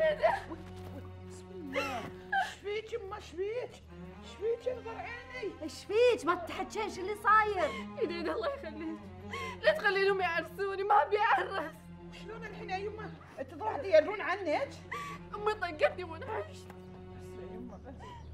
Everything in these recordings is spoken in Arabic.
بسم الله. شفيك يما شفيك؟ شفيك يا نظر عيني؟ شفيك؟ ما تحكيش اللي صاير. ايدين الله يخليك، لا تخلينهم يعرسوني، ما ابي اعرس. شلون الحين يا يما؟ انت راح يدرون عنك؟ امي طقتني وانهشت. بس يا يما بس.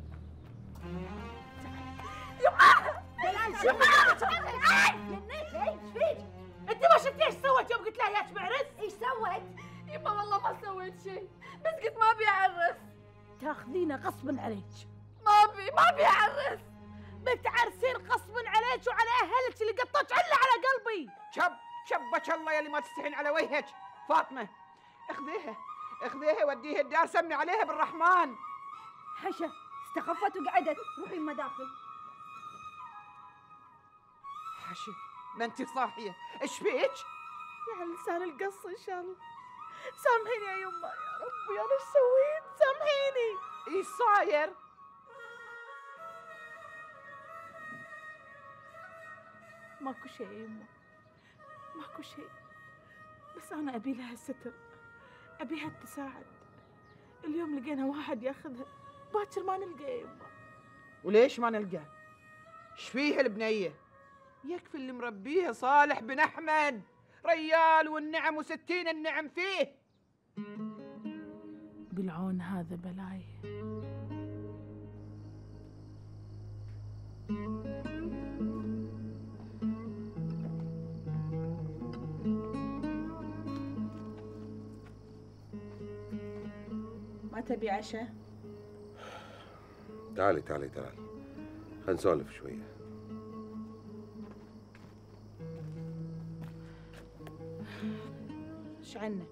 يما دلال شو جنيت؟ ايش فيك؟ انت ما شفتي ايش سوت يوم قلت لها ياك بعرس؟ ايش سوت؟ يما والله ما سويت شيء، بس قلت ما ابي اعرس. تاخذينه غصبا عليك. ما ابي اعرس. بتعرسين غصبا عليك وعلى اهلك اللي قطوك عله على قلبي. شبك الله يا اللي ما تستحين على وجهك. فاطمه اخذيها وديها الدار، سمي عليها بالرحمن. حشا استخفت وقعدت. روحي المداخل. حشا ما انت صاحيه، ايش فيك؟ يا لسان القص ان شاء الله. سامحيني يا يما، يا ربي انا ايش سويت؟ سامحيني. ايش صاير؟ ماكو شيء يا يما، ماكو شيء، بس انا ابي لها الستر، ابيها تساعد. اليوم لقينا واحد ياخذها، باكر ما نلقى يا يما. وليش ما نلقاه؟ ايش فيها البنيه؟ يكفي اللي مربيها صالح بن احمد، ريال والنعم وستين النعم فيه. بالعون هذا بلاي. ما تبي عشاء؟ تعالي خلينا نسولف شويه. ايش عنا؟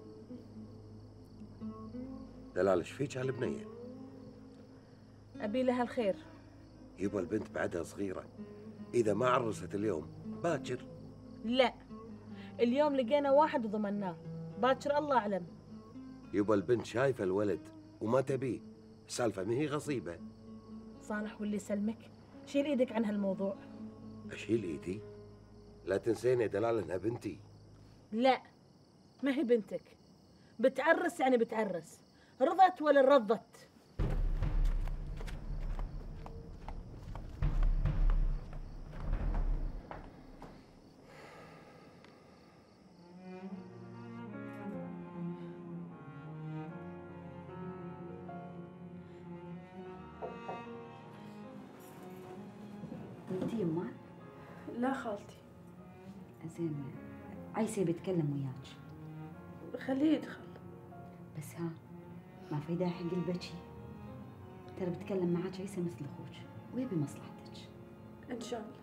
دلال ايش فيك هالبنيه؟ ابي لها الخير. يبا البنت بعدها صغيره، اذا ما عرست اليوم باكر. لا، اليوم لقينا واحد وضمناه، باكر الله اعلم. يبا البنت شايفه الولد وما تبيه، السالفه ما هي غصيبه. صالح واللي يسلمك، شيل ايدك عن هالموضوع. اشيل ايدي؟ لا تنسين يا دلال انها بنتي. لا، ما هي بنتك. بتعرس يعني بتعرس، رضت ولا رضت. انتي يما؟ لا خالتي. زين عيسى بيتكلم وياك. خليه يدخل. بس ها ما في داعي حق البكي، ترى بتكلم معاك عيسى مثل اخوك ويبي مصلحتك. ان شاء الله.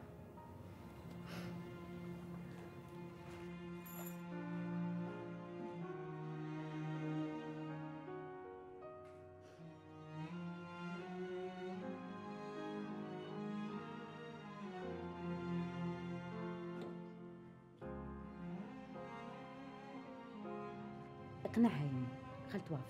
اقنعها يما، خل توافق.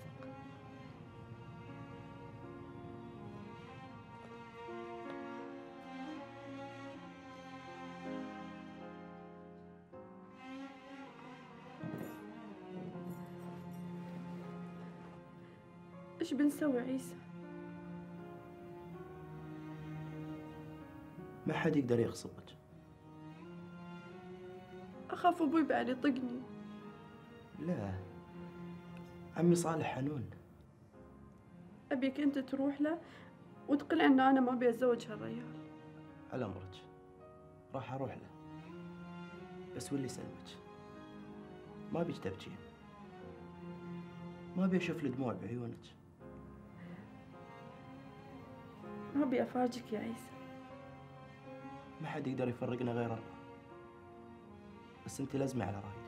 ايش بنسوي عيسى؟ ما حد يقدر يغصبك. اخاف ابوي بعد يطقني. لا، عمي صالح حنون. ابيك انت تروح له وتقنع ان انا ما ابي اتزوج هالريال. على امرك، راح اروح له، بس واللي يسلمك ما بيك تبكين، ما ابي اشوف الدموع بعيونك. ما ابي افاجئك يا عيسى. ما حد يقدر يفرقنا غير الله، بس انت لازمه على رايك.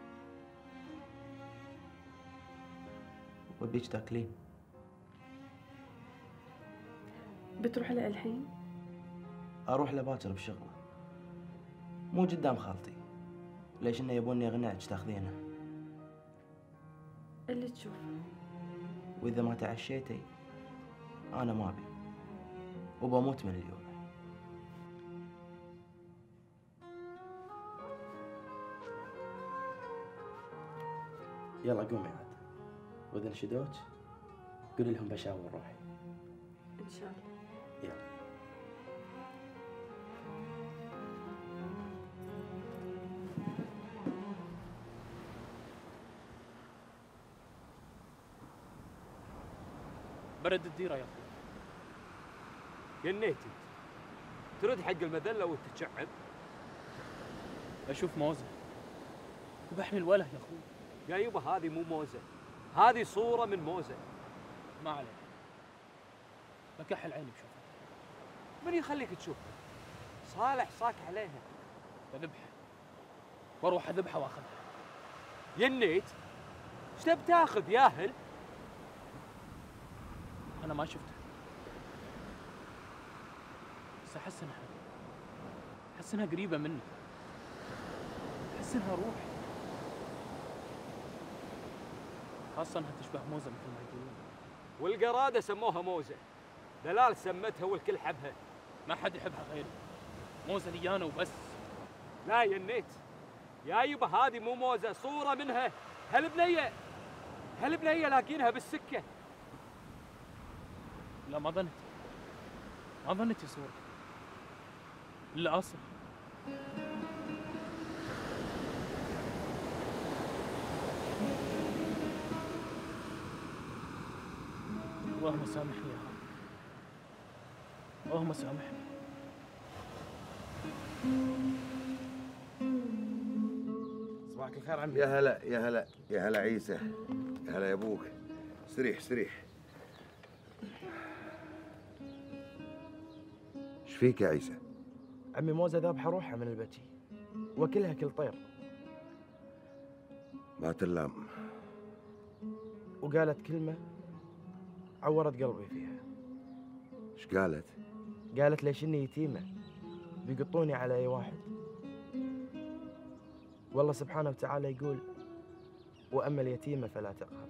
وابيك تاكلين. بتروح له الحين؟ اروح له باكر بشغله، مو قدام خالتي، ليش انه يبوني اقنعك تاخذينه. اللي تشوفه. واذا ما تعشيتي انا ما ابي، وبموت من اليوم. يلا قومي عاد، واذا نشدوك قولي لهم بشاور روحي. ان شاء الله. يلا. برد الديره يا اخوي. جنيت انت. ترد حق المذله وتتشعب. اشوف موزه ذبحني الوله يا اخوي. يا يبا هذه مو موزه، هذه صوره من موزه. ما عليك، بكحل عيني بشوفها. من يخليك تشوفها؟ صالح صاك عليها. بذبحها واروح اذبحها واخذها. جنيت؟ ايش تبي تاخذ ياهل؟ انا ما شفتها بس احس انها قريبه مني، احس انها روحي، خاصه انها تشبه موزه مثل ما يقولون. والقراده سموها موزه، دلال سمتها والكل حبها. ما حد يحبها غيري، موزه لي انا وبس. لا يا نيت يا يبا هذه مو موزه، صوره منها. هالبنيه لاقينها بالسكه. لا ما ظنيت صورة إلا أصل. اللهم سامحني يا رب، اللهم سامحني. صباحك الخير عمي. يا هلا يا هلا يا هلا عيسى، يا هلا يا ابوك. استريح. ايش فيك يا عيسى؟ عمي موزه ذابحه روحها من البتي وكلها كل طير. ما تلام. وقالت كلمه عورت قلبي فيها. ايش قالت؟ قالت ليش اني يتيمه بيقطوني على اي واحد. والله سبحانه وتعالى يقول واما اليتيمه فلا تقهر.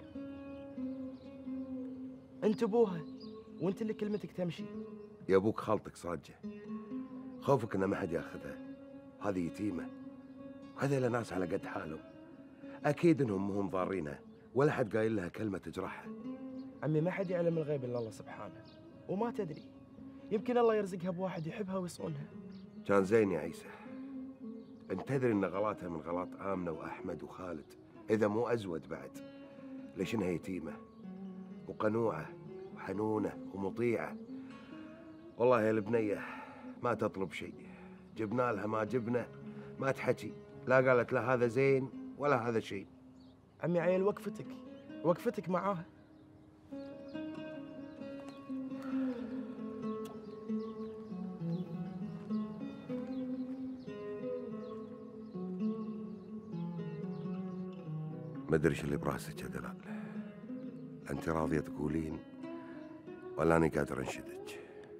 انت ابوها وانت اللي كلمتك تمشي. يا ابوك خالتك صاجه، خوفك ان ما حد ياخذها. هذه يتيمه وهذيلا ناس على قد حالهم، اكيد انهم مهم ضارينها ولا حد قايل لها كلمه تجرحها. عمي ما حد يعلم الغيب الا الله سبحانه، وما تدري يمكن الله يرزقها بواحد يحبها ويصونها. كان زين يا عيسى. انت تدري ان غلطها من غلط امنه واحمد وخالد، اذا مو ازود بعد. ليش انها يتيمه وقنوعه وحنونه ومطيعه. والله يا البنيه ما تطلب شيء، جبنا لها ما جبنا ما تحكي، لا قالت لا هذا زين ولا هذا شيء. عمي عيل وقفتك معاها. ما ادري ايش اللي براسك يا دلال، لا انت راضيه تقولين ولا اني قادر انشدك.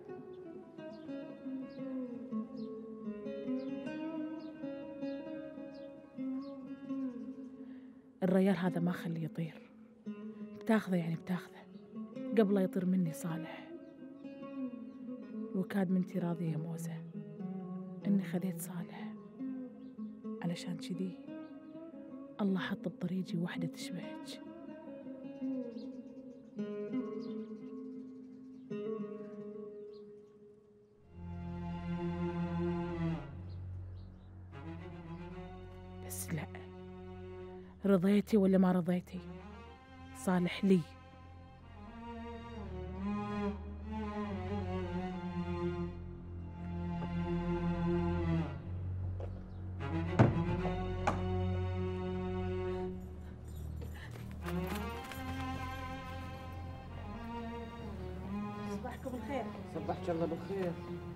الريال هذا ما خليه يطير، بتاخذه يعني بتاخذه قبل لا يطير مني صالح. وكاد منتي راضية يا موزة إني خذيت صالح، علشان كذي الله حط بطريقي وحدة تشبهك. بس لا، رضيتي ولا ما رضيتي صالح لي. صباحكم بالخير. صبحك الله بالخير.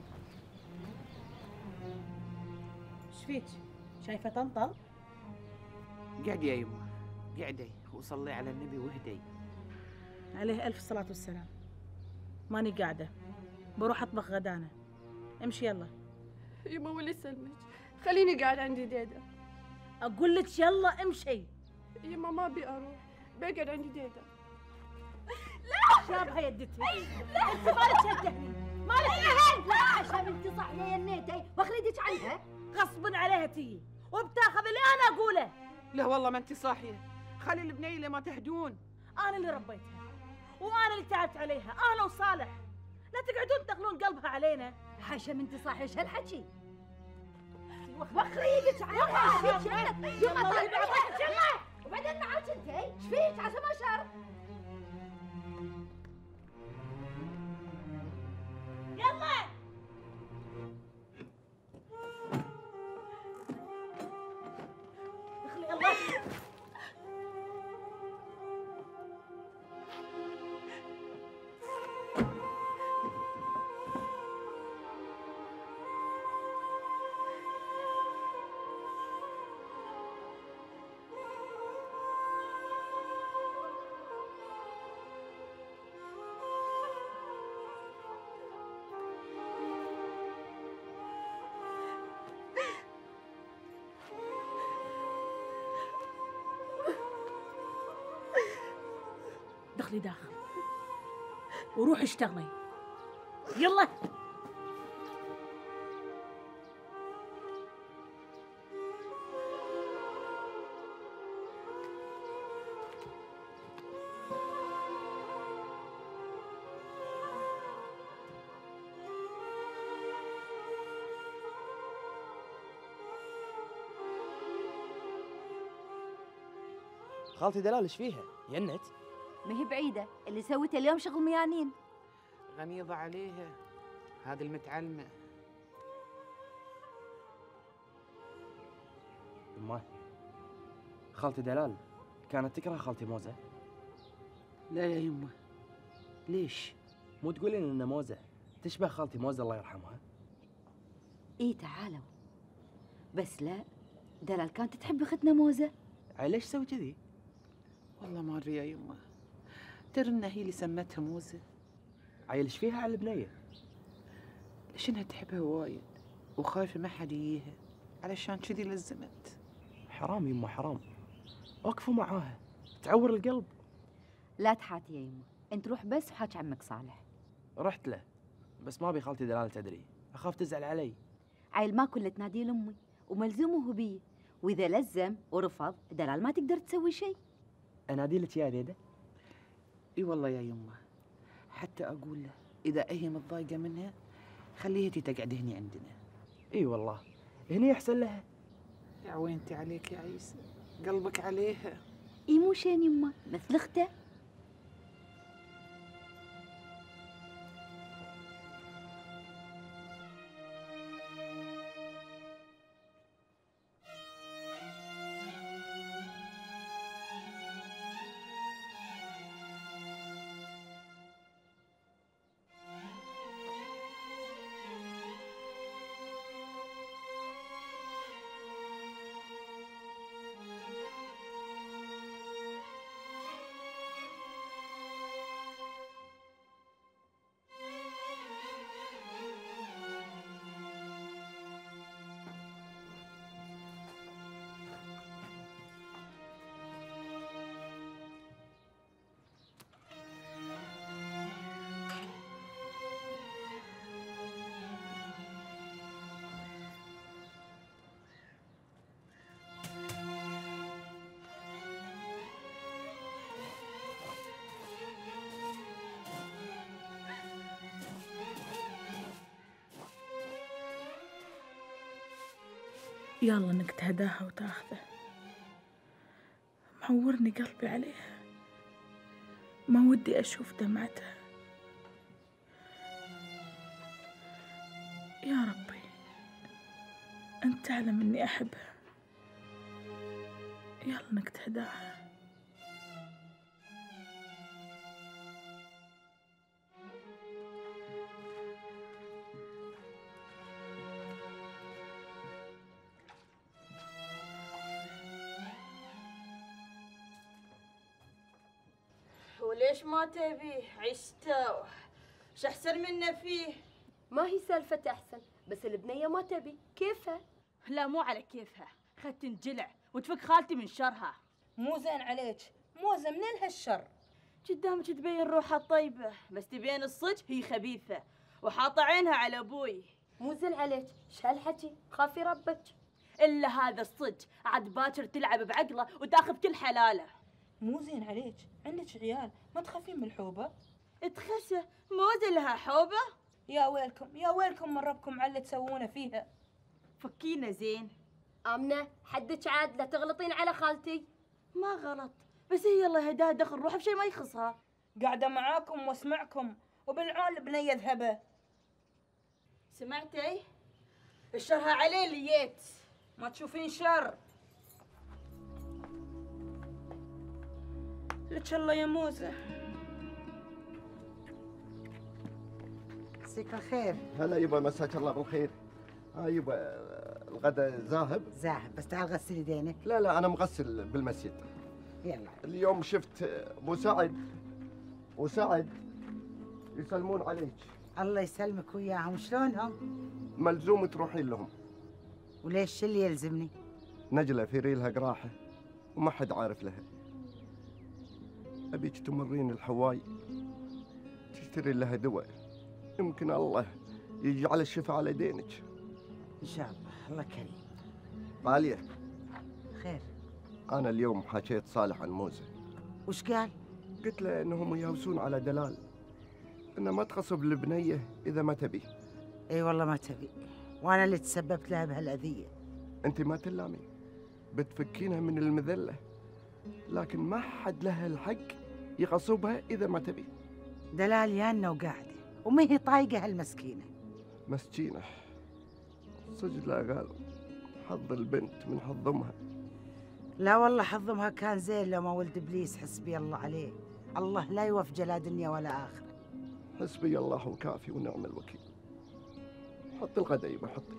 ايش فيك؟ شايفة طنطل؟ قعدي يا يمه قعدي وصلي على النبي واهدي. عليه ألف صلاة والسلام. ماني قاعدة، بروح أطبخ غدانا. امشي يلا. يما ولي سلمك، خليني قاعد عندي ديدا. أقول لك يلا امشي. يما ما أبي أروح، بقعد عندي ديدا. شابها يدتي. لا انت مالك هدهني، مالك اهل. لا عشان انت صاحيه يا نيتي واخريدك عنها. غصبا عليها تي وبتاخذ اللي انا اقوله. لا والله ما انت صاحيه، خلي البنيه اللي ما تهدون. انا اللي ربيتها وانا اللي تعبت عليها، انا وصالح. لا تقعدون تنقلون قلبها علينا. حاشا من تصاحي ايش هالحكي؟ وخري ايدك عنها. يلا طالع يلا. وبعدين معك انت ايش فيك عسى ما شر؟ يلا دخلي الله. دخلي داخل وروحي اشتغلي يلا. خالتي دلال ايش فيها؟ ينت؟ ما هي بعيدة، اللي سويته اليوم شغل ميانين. غميضة عليها هذه المتعلمة. يمه خالتي دلال كانت تكره خالتي موزة؟ لا يا يمه، ليش؟ مو تقولين ان موزة تشبه خالتي موزة الله يرحمها؟ ايه تعالوا. بس لا، دلال كانت تحب اختنا موزة. عيل ليش تسوي كذي؟ والله ما ادري يا يمه، ترى انها هي اللي سمتها موزة. عيل ايش فيها على البنية؟ ليش انها تحبها وايد وخايفة ما حد يجيها، علشان كذي لزمت. حرام يمه حرام، وقفوا معاها تعور القلب. لا تحاتي يا يمه، انت روح بس وحاج عمك صالح. رحت له بس ما ابي خالتي دلال تدري، اخاف تزعل علي. عيل ما كله تنادي لامي وملزوم هو بيه، واذا لزم ورفض دلال ما تقدر تسوي شيء. انادي لك يا ديده؟ اي والله يا يمه، حتى اقول له اذا هي متضايقة منها خليها تقعد هني عندنا. اي والله هني احسن لها. يا عوينتي عليك يا عيسى، قلبك عليها. اي مو شين يمه، مثل اخته. يلا انك تهداها وتاخذه. معورني قلبي عليها، ما ودي اشوف دمعتها. يا ربي انت تعلم اني احبها، يلا انك تهداها. وليش ما تبيه؟ عشته ش احسن منه فيه. ما هي سالفة أحسن، بس البنية ما تبي، كيفها؟ لا مو على كيفها، خد تنجلع وتفك خالتي من شرها. مو زين عليك، موزة منين هالشر؟ قدامك تبين روحها طيبة، بس تبين الصج هي خبيثة وحاطة عينها على أبوي. مو زين عليك، ش هالحكي؟ خافي ربك. إلا هذا الصج عاد باكر تلعب بعقله وتاخذ كل حلاله. مو زين عليك، عندك عيال ما تخافين من الحوبة؟ تخسه موزة لها حوبة؟ يا ويلكم يا ويلكم من ربكم على اللي تسوونه فيها. فكينا زين. آمنة حدك عاد لا تغلطين على خالتي. ما غلط، بس هي الله يهداها دخل روحها بشيء ما يخصها. قاعدة معاكم واسمعكم وبالعون البنية ذهبة. سمعتي؟ الشرها عليه ليت، ما تشوفين شر. لك الله يا موزة. مساك الخير. هلا يبا، مساك الله بالخير. يبا الغداء ذاهب بس تعال غسل يدينك. لا انا مغسل بالمسجد. يلا. اليوم شفت ابو سعد يسلمون عليك. الله يسلمك وياهم، شلونهم؟ ملزوم تروحين لهم. وليش شو اللي يلزمني؟ نجلة في ريلها قراحة وما حد عارف لها. أبيك تمرين الحواي تشتري لها دواء، يمكن الله يجعل الشفاء على دينك. إن شاء الله، الله كريم. غالية. خير. أنا اليوم حكيت صالح عن موزة. وش قال؟ قلت له إنهم يهوسون على دلال، إنه ما تغصب البنية إذا ما تبي. إي والله ما تبي، وأنا اللي تسببت لها بهالأذية. أنت ما تلامي، بتفكينها من المذلة، لكن ما حد لها الحق يغصبها إذا ما تبي. دلال يانا وقاعدة وما هي طايقة هالمسكينة. مسكينة صدق، لا غالب حظ البنت من حظ أمها. لا والله حظ أمها كان زين لو ما ولد إبليس، حسبي الله عليه. الله لا يوفق لا دنيا ولا آخرة. حسبي الله وكافي ونعم الوكيل. حط الغدا يبا، حطي.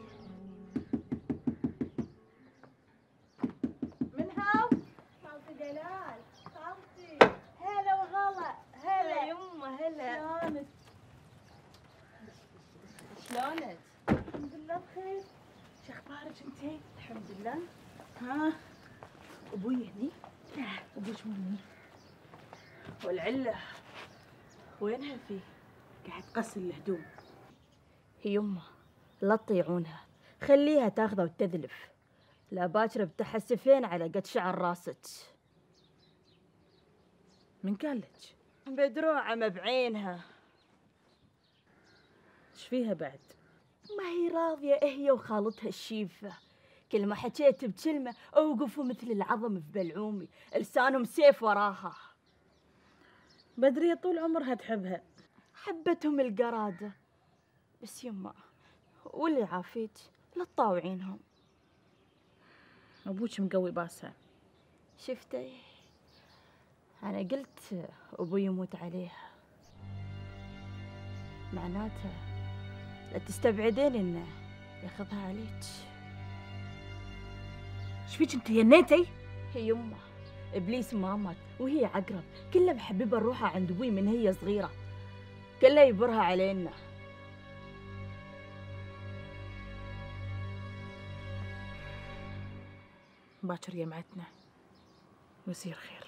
من هاو؟ خالتي دلال. خالتي هلا وغلا. هلا يمه هلا. شلونك؟ شلونك؟ الحمد لله بخير. شو اخبارك انتي؟ الحمد لله. ها ابوي هني؟ لا ابوك مو هني. والعله وينها فيه؟ قاعد تغسل الهدوم. هي يمه لا تطيعونها، خليها تاخذه وتذلف، لا باكر بتحسفين على قد شعر راسك. من قال لك؟ بدروعه ما بعينها. ايش فيها بعد؟ ما هي راضيه هي وخالتها الشيفه، كل ما حكيت بكلمه اوقفوا مثل العظم في بلعومي، لسانهم سيف وراها. بدرية طول عمرها تحبها. حبتهم القرادة، بس يما واللي عافيت لا تطاوعينهم. ابوك مقوي باسها. شفتي انا قلت ابوي يموت عليها، معناته لا تستبعدين انه ياخذها عليك. ايش فيك انت ينيتي؟ هي يما ابليس ما مات وهي عقرب، كلها محببه روحها عند ابوي من هي صغيره، كلها يبرها علينا. باكر يمعتنا ويصير خير.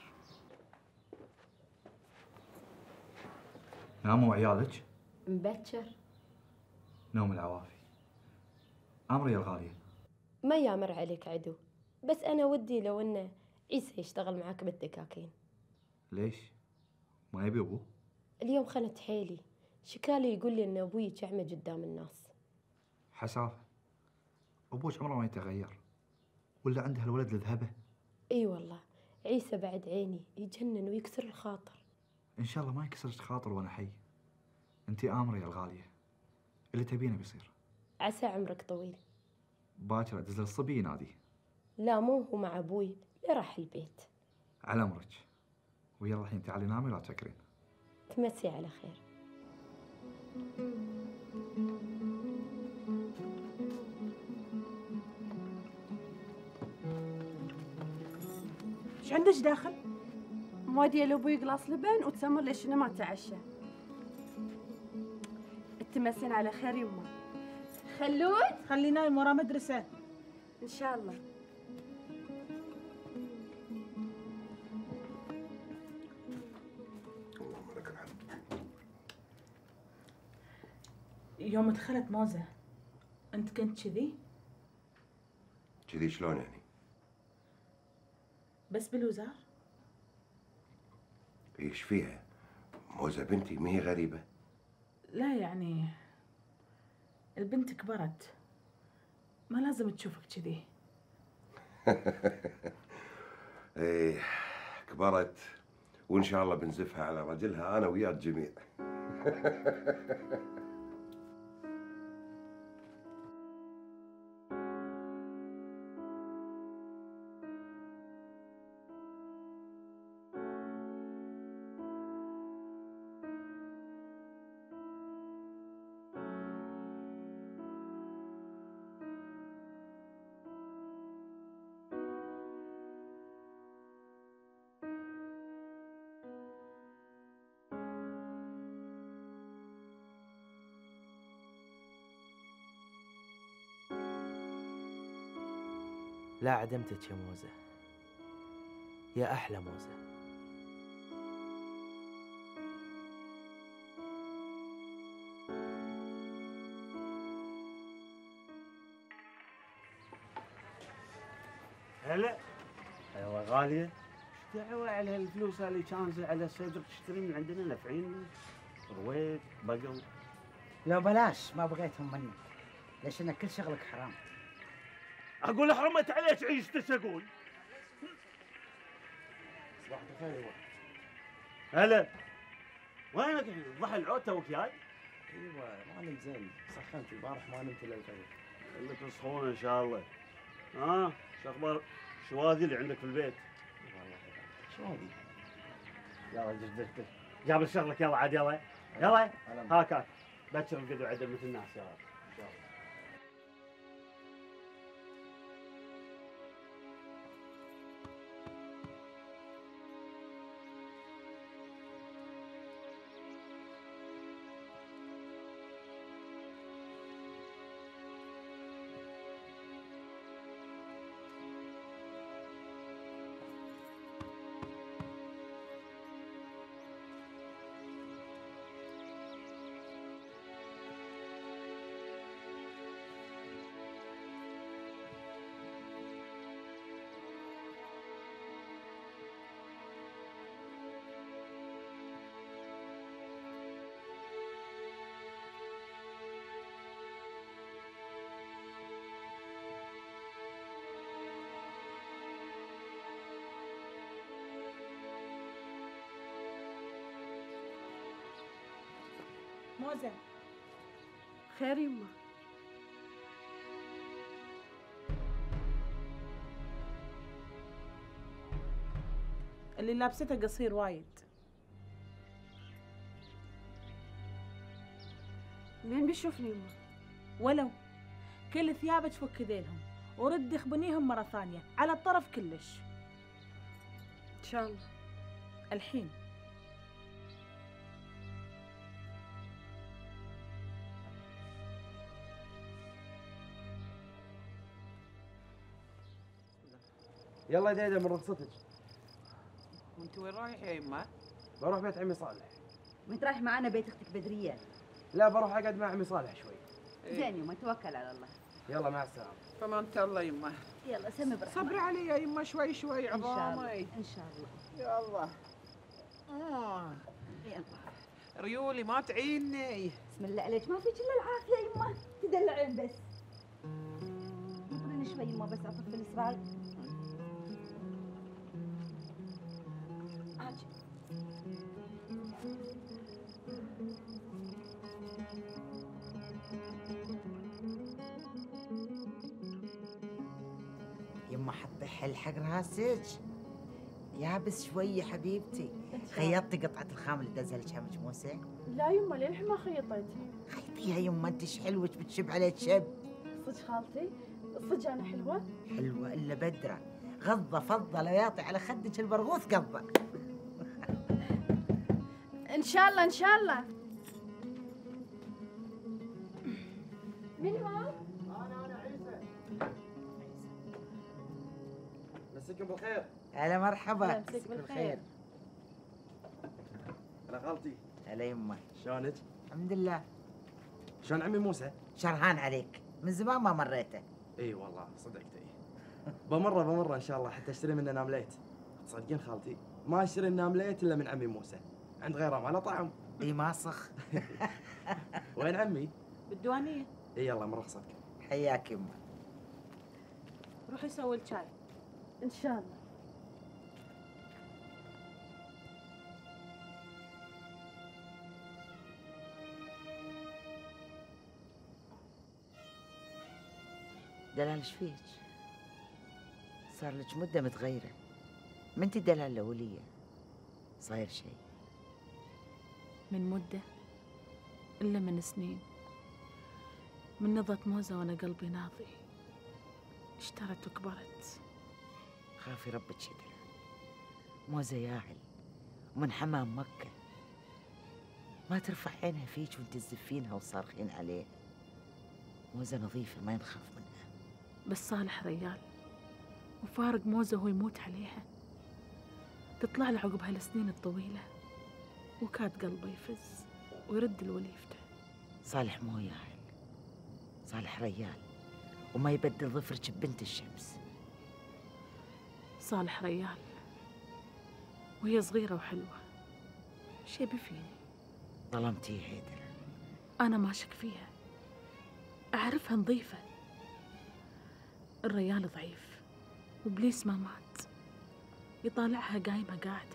ناموا عيالك؟ مبكر. نوم العوافي. أمري يا الغالية. ما يامر عليك عدو، بس أنا ودي لو إنه عيسى يشتغل معاك بالدكاكين. ليش؟ ما يبي أبوه؟ اليوم خنت حيلي، شكالي يقول لي إن أبوي أعمى قدام الناس. حسافة. أبوك عمره ما يتغير، ولا عنده الولد لذهبه. اي والله عيسى بعد عيني يجنن ويكسر الخاطر. إن شاء الله ما يكسرش خاطر وأنا حي. أنتي آمرة يا الغالية، اللي تبينه بيصير. عسى عمرك طويل. باكر أدز الصبي ينادي. لا مو هو مع أبوي، لا راح البيت. على أمرك، ويلا الحين تعالي نامي لا تسكرين. تمسي على خير. ايش عندك داخل؟ مودي لابوي قلاص لبن وتسمر ليش ما تعشى. تمسين على خير يما. خلود خلي نايم ورا مدرسة ان شاء الله. اللهم لك الحمد. يوم دخلت موزة انت كنت كذي؟ كذي شلون يعني؟ بس بالوزار؟ ايش فيها؟ موزة بنتي ما هي غريبة. لا يعني البنت كبرت، ما لازم تشوفك كذي. ايه كبرت، وان شاء الله بنزفها على رجلها انا ويا الجميع. لا عدمتك يا موزة، يا أحلى موزة. هلا. ايوه غالية. ايش دعوة على الفلوس اللي كانزة على صدرك تشتري من عندنا نفعين رويد بقل. لو بلاش ما بغيتهم منك، ليش انك كل شغلك حرام. اقول حرمت عليك عيشتك اقول. صباح الخير. هلا. وينك الحين؟ ضحى العود توك جاي؟ ايوه ما نمت زين، سخنت البارح ما نمت الا الفجر. خليك تصحون ان شاء الله. ها شو اخبار شواذي اللي عندك في البيت؟ والله شواذي. يلا جدك جاب شغلك يلا عاد يلا يلا هاك بكر القدو عدل مثل الناس يلا ان شاء الله. موزة. خير يما. اللي لابسته قصير وايد. مين بيشوفني يما؟ ولو كل ثيابك فك ذيلهم ورد اخبنيهم مرة ثانية على الطرف كلش. ان شاء الله. الحين. يلا يا ديدا من رخصتك. وانت وين رايح يا يما؟ بروح بيت عمي صالح. وانت رايح معانا بيت اختك بدرية؟ لا بروح اقعد مع عمي صالح شوي. زين يما توكل على الله. يلا مع السلامة. فمانة الله يما. يلا سمي برحمة. صبري علي يا يما شوي شوي ان شاء الله عظامي. ان شاء الله. يلا. يلا. ريولي ما تعيني. بسم الله عليك ما فيك الا العافية يما، تدلعين بس. انطريني شوي يما بس اعطيك بالاسرار. يما حطي حل حق راسك يابس شوي حبيبتي. خيطتي قطعة الخام اللي دزها لك همك موسى؟ لا يما للحين ما خيطيتها. خيطيها يما انت ايش حلوك بتشب عليك شب. صدق خالتي؟ صدق انا حلوة؟ حلوة الا بدرة، غضة فضة لا يعطي على خدك البرغوث قضة. ان شاء الله ان شاء الله. مين هو؟ انا عيسى. مساكم بالخير. هلا مرحبا. مساك بالخير. انا خالتي. هلا يما. شلونك؟ الحمد لله. شلون عمي موسى؟ شرهان عليك، من زمان ما مريته. اي والله صدقت. اي بمره ان شاء الله حتى اشتري منه نامليت. تصدقين خالتي ما اشتري النامليت الا من عمي موسى، عند غيره ما له طعم. اي ماسخ. وين عمي؟ بالديوانية. اي يلا مرخصتك. حياك يمه. روحي سوي الشاي. إن شاء الله. دلال ايش فيك؟ صار لك مده متغيره، ما انت دلال الاوليه. صاير شيء؟ من مدة إلا من سنين، من نضة موزة وأنا قلبي ناضي، اشترت وكبرت. خافي ربك يا دلال، موزة ياهل ومن حمام مكة، ما ترفع عينها فيك وانت تزفينها وصارخين عليه. موزة نظيفة ما ينخاف منها. بس صالح ريال وفارق موزة وهو يموت عليها، تطلع له عقب هالسنين الطويلة وكاد قلبه يفز ويرد لوليفته. صالح مو ياهل، صالح ريال وما يبدل ظفرك ببنت الشمس. صالح ريال وهي صغيرة وحلوة، شي بفيني. ظلمتيها يا دلال. أنا ما شك فيها، أعرفها نظيفة. الريال ضعيف وبليس ما مات، يطالعها قايمة قاعدة.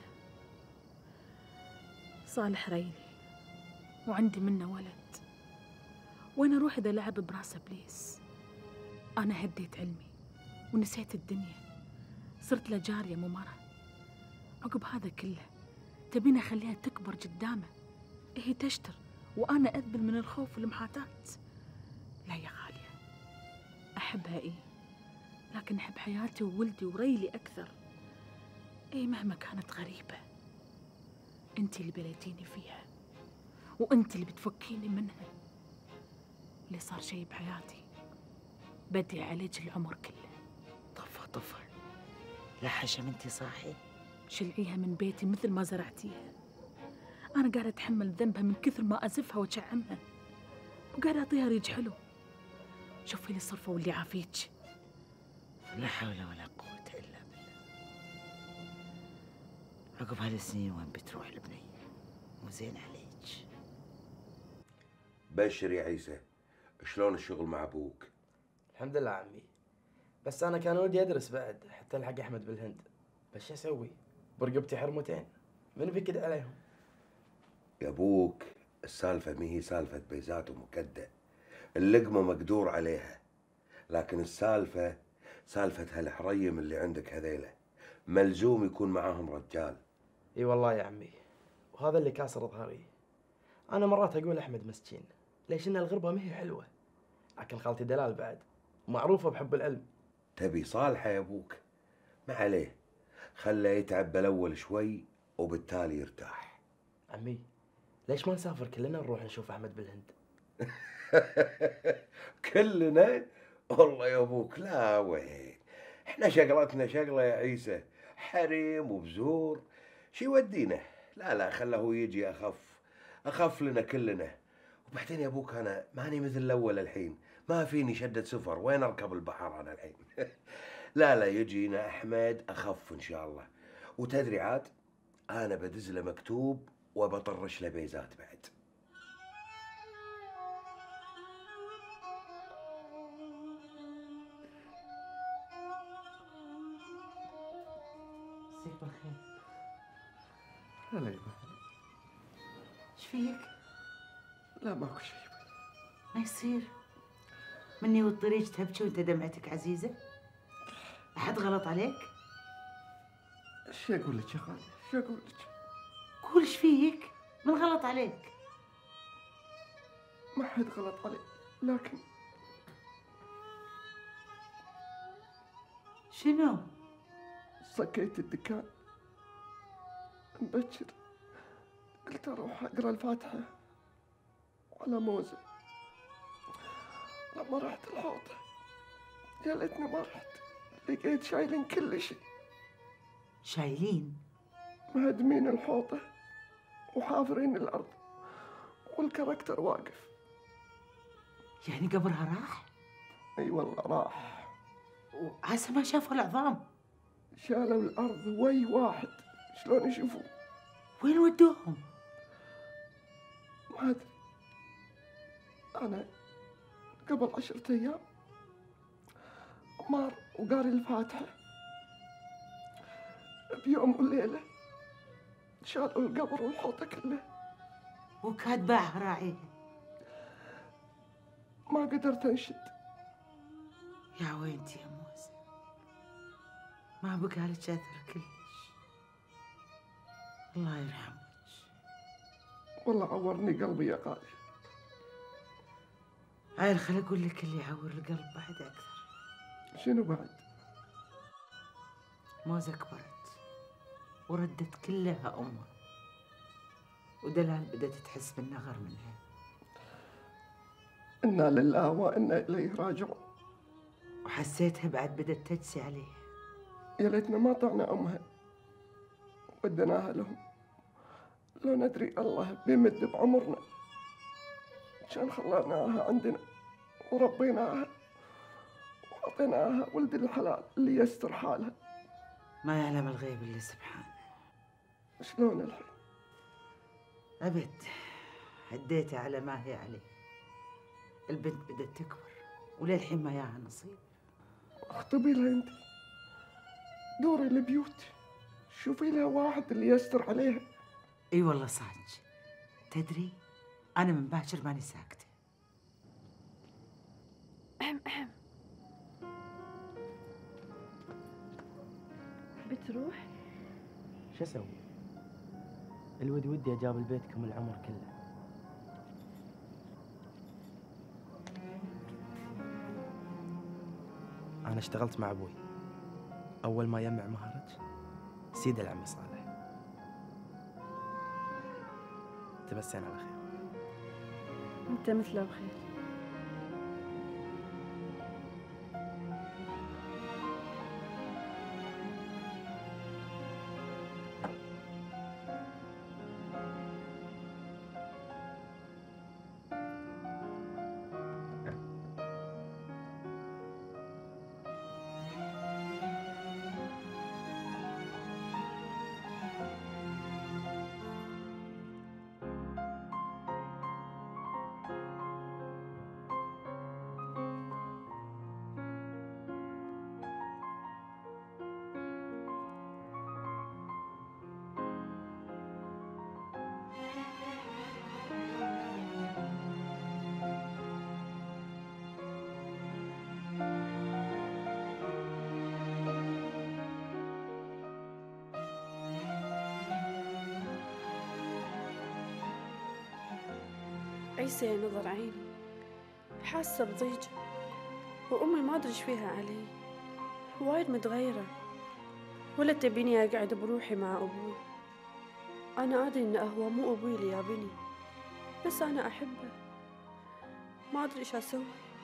صالح ريلي وعندي منه ولد، وين أروح إذا لعب براسه بليس؟ أنا هديت علمي ونسيت الدنيا، صرت له جارية ممرة. عقب هذا كله تبيني أخليها تكبر قدامه، هي تشتر وأنا أذبل من الخوف والمحاتات. لا يا غالية، أحبها إيه، لكن أحب حياتي وولدي وريلي أكثر. إيه مهما كانت غريبة، أنت اللي بليتيني فيها وأنت اللي بتفكيني منها. اللي صار شي بحياتي بدي عليك العمر كله. طفى لا حشم انتي صاحي. شلعيها من بيتي مثل ما زرعتيها. أنا قاعدة أتحمل ذنبها من كثر ما أزفها وأشعمها، وقاعدة أعطيها ريج حلو. شوفي لي صرفة واللي عافيتش. لا حول ولا قوة إلا بالله. عقب هالسنين وين بتروح البنية؟ مو زين عليك. بشر يا عيسى، شلون الشغل مع ابوك؟ الحمد لله عمي، بس انا كان ودي ادرس بعد حتى الحق احمد بالهند، بس شو اسوي؟ برقبتي حرمتين، من بيكد عليهم؟ يا ابوك السالفة ما هي سالفة بيزات ومكدة، اللقمة مقدور عليها، لكن السالفة سالفة هالحريم اللي عندك هذيله، ملزوم يكون معاهم رجال. اي والله يا عمي، وهذا اللي كاسر ظهري. انا مرات اقول احمد مسكين، ليش ان الغربة ما هي حلوة، لكن خالتي دلال بعد معروفة بحب العلم. تبي صالحة يا ابوك؟ ما عليه، خله يتعب بالاول شوي وبالتالي يرتاح. عمي ليش ما نسافر كلنا نروح نشوف احمد بالهند؟ كلنا؟ والله يا ابوك لا، وين احنا شغلتنا شغله يا عيسى، حريم وبزور، شي يودينا؟ لا خله هو يجي، اخف لنا كلنا. وبعدين يا ابوك انا ماني مثل الاول الحين، ما فيني شدة سفر، وين اركب البحر انا الحين؟ لا يجينا احمد اخف ان شاء الله. وتدري عاد انا بدز له مكتوب وبطرش له بيزات بعد. مسيك بالخير. هلا يبا. ايش فيك؟ لا ماكو شيء. ما يصير مني والطريق تبكي وانت دمعتك عزيزة؟ أحد غلط عليك؟ شو أقول لك يا خالي؟ شو أقول لك؟ قول ايش فيك؟ من غلط عليك؟ ما حد غلط علي، لكن شنو؟ صكيت الدكان مبكر، قلت أروح أقرأ الفاتحة على موزة. لما رحت الحوض يا ليتني ما رحت، لقيت شايلين كل شيء. شايلين؟ مهدمين الحوضة وحافرين الأرض والكاركتر واقف. يعني قبرها راح؟ اي والله راح. وعسى ما شافوا العظام. شالوا الأرض وي واحد، شلون يشوفون؟ وين ودوهم؟ ما أدري. أنا قبل 10 أيام مار وقاري الفاتحة، بيوم وليلة شالوا القبر والحوطة كله. وكاتباها راعيها. ما قدرت أنشد. يا وينتي يا موسى، ما بقالك أثر كلش. الله يرحمك. والله عورني قلبي يا غالي. عيل خل أقول لك اللي يعور القلب بعد أكثر. شنو بعد؟ موزة كبرت وردت كلها أمها، ودلال بدأت تحس بالنغر منها. إنا لله وإنا إليه راجعون. وحسيتها بعد بدأت تجسي عليها. يا ليتنا ما طعنا أمها ودناها لهم. لو ندري الله بيمد بعمرنا كان خلاناها عندنا وربيناها وعطيناها ولد الحلال اللي يستر حالها. ما يعلم الغيب إلا سبحانه. شلون الحين؟ أبد هديتها على ما هي عليه. البنت بدأت تكبر وللحين ما ياها نصيب. اخطبي لها انت، دوري البيوت شوفي لها واحد اللي يستر عليها. اي والله صادق. تدري انا من باكر ماني ساكته. بتروح؟ شو اسوي؟ الود ودي اجابل بيتكم العمر كله. انا اشتغلت مع ابوي، اول ما يجمع مهرج سيد العمي صالح. تمسين على خير. انت مثله بخير. عيسى يا نظر عيني، حاسة بضيجة، وأمي ما أدري إيش فيها علي، وايد متغيرة، ولا تبيني أقعد بروحي مع أبوي. أنا أدري إن هو مو أبوي اللي يابني، بس أنا أحبه، ما أدري إيش أسوي.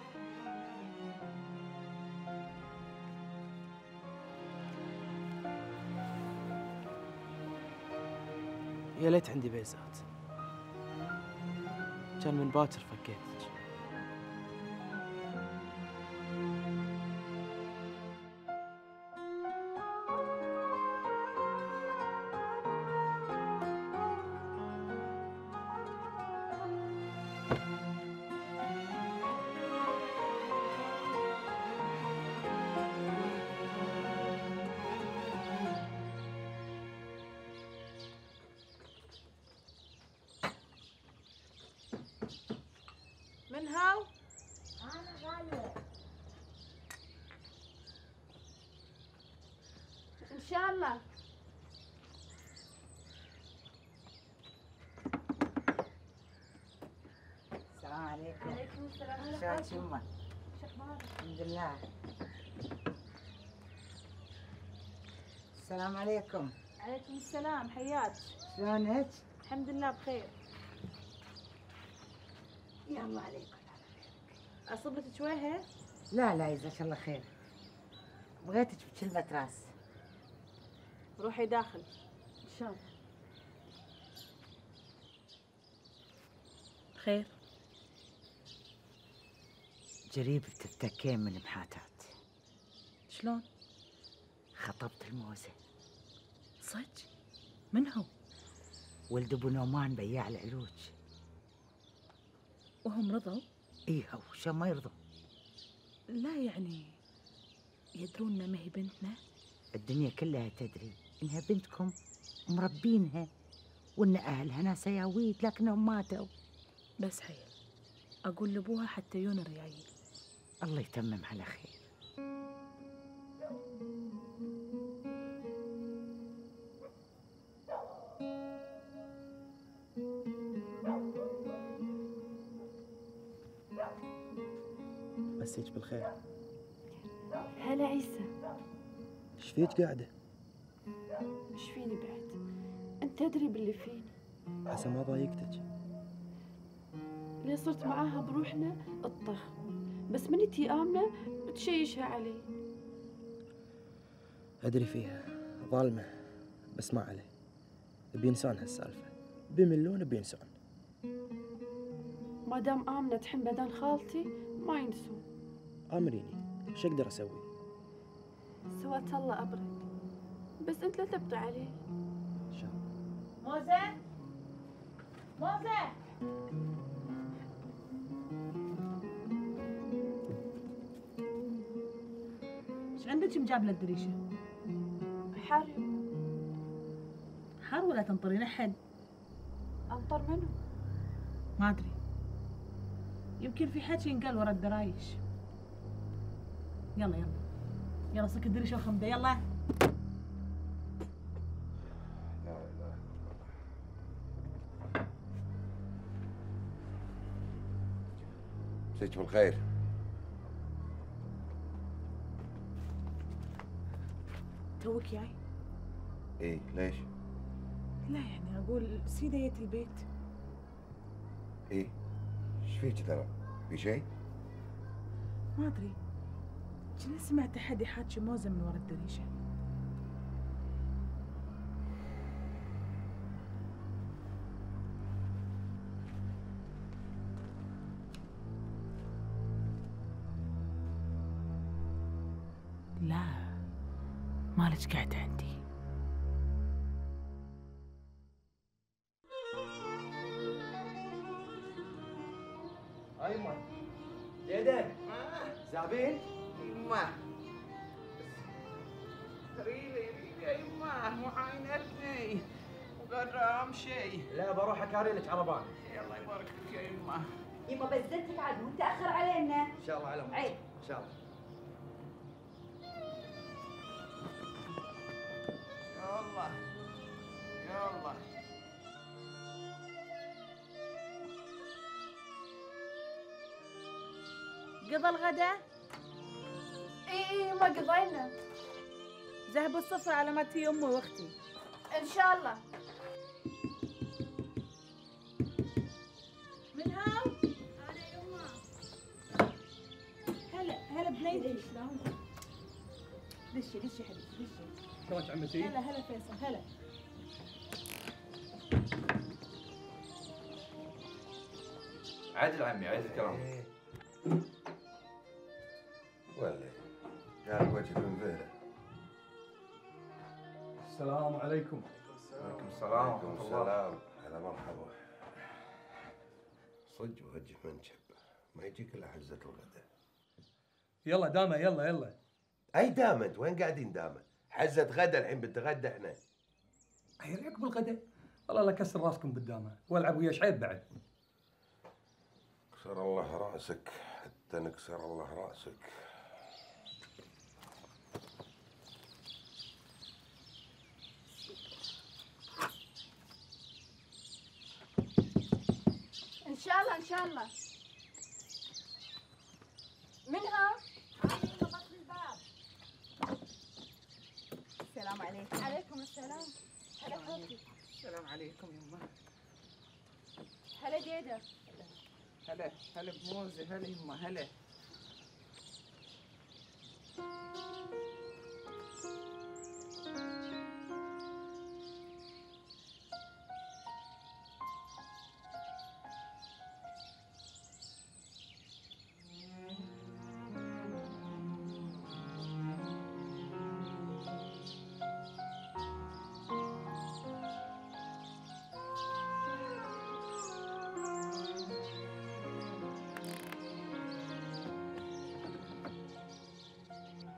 يا ليت عندي بيزات، كان من باكر فكيتك. من هاو؟ أنا غالية. إن شاء الله. السلام عليكم. عليكم السلام. شلونك يمه؟ شو أخبارك؟ الحمد لله. السلام عليكم. عليكم السلام، حياك. شلونك؟ الحمد لله بخير. يلا عليكم. أصب لك شوية؟ لا لا جزاك الله خير. بغيتك بكلمة راس. روحي داخل. إن شاء الله. خير. جريب تتكين من محاتات. شلون؟ خطبت الموزة. صدق؟ من هو؟ ولد ابو نومان بياع العلوج. وهم رضوا؟ ايه هو شو ما يرضوا؟ لا يعني يدرون انها ما هي بنتنا؟ الدنيا كلها تدري انها بنتكم ومربينها، وان اهلها ناس ياويد لكنهم ماتوا. بس حيل اقول لابوها حتى يون الريايل. الله يتمم على خير. مسيك بالخير. هلا عيسى. ايش فيك قاعدة؟ ايش فيني بعد؟ انت تدري باللي فيني. عسى ما ضايقتك. ليه صرت معاها بروحنا الطخ، بس منتي آمنة بتشيشها علي. أدري فيها ظالمة، بس ما عليه، بينسون هالسالفة، بيملون بينسون. ما دام آمنة تحن بدن خالتي ما ينسون. آمريني، شو أقدر أسوي؟ سوات الله أبرد، بس أنت لا تبقى عليه. موزة موزة ايش عندك مجاب للدريشة؟ حارب. حار ولا تنطرين أحد؟ أنطر منو؟ ما أدري، يمكن في حكي ينقال ورا الدرايش. يلا يلا يلا سك الدريشة وخمدة يلا. مسيك بالخير. توك جاي؟ ايه ليش؟ لا يعني أقول سيدة جت البيت. ايه ايش فيك ترى؟ في شيء؟ ما أدري، كنا سمعت أحد يحاكي موزة من ورا الدريشة. لا مالك قاعدة عندي. أيمة زيدة زعبين؟ يمه ريلي يمه معاينتني وقادرة أمشي. لا بروح أكاري لك عربان. الله يبارك فيك يا يمه. يما بس زدتك عاد متأخر علينا. إن شاء الله على أمك. عيب. إن شاء الله. يلا يلا. قضى الغداء؟ إيه ما قضينا. ذهبوا الصفر على ما تي أمي وأختي. إن شاء الله. من هاو؟ أنا يما. هلا بنيتي شلون؟ دشي حبيبتي دشي. شلونك عمتي؟ هلا فيصل هلا. عدل عمي عدل كرامك. ولا قال وجهك منفهره. السلام عليكم. وعليكم السلام ورحمة الله. السلام. هلا مرحبا. صدق وجه منشب، ما يجيك الا حزة الغداء. يلا دامة يلا. اي دامة انت وين قاعدين دامة؟ حزة غدا الحين بنتغدى احنا. عيل عقب الغداء. الله لا كسر راسكم بالدامة والعب ويا شعيب بعد. كسر الله راسك حتى نكسر الله راسك. إن شاء الله إن شاء الله. منها؟ السلام عليكم. عليكم السلام. هلا خوتي. السلام عليكم يمه. هلا ديدا. هلا بموزة. هلا يمه هلا.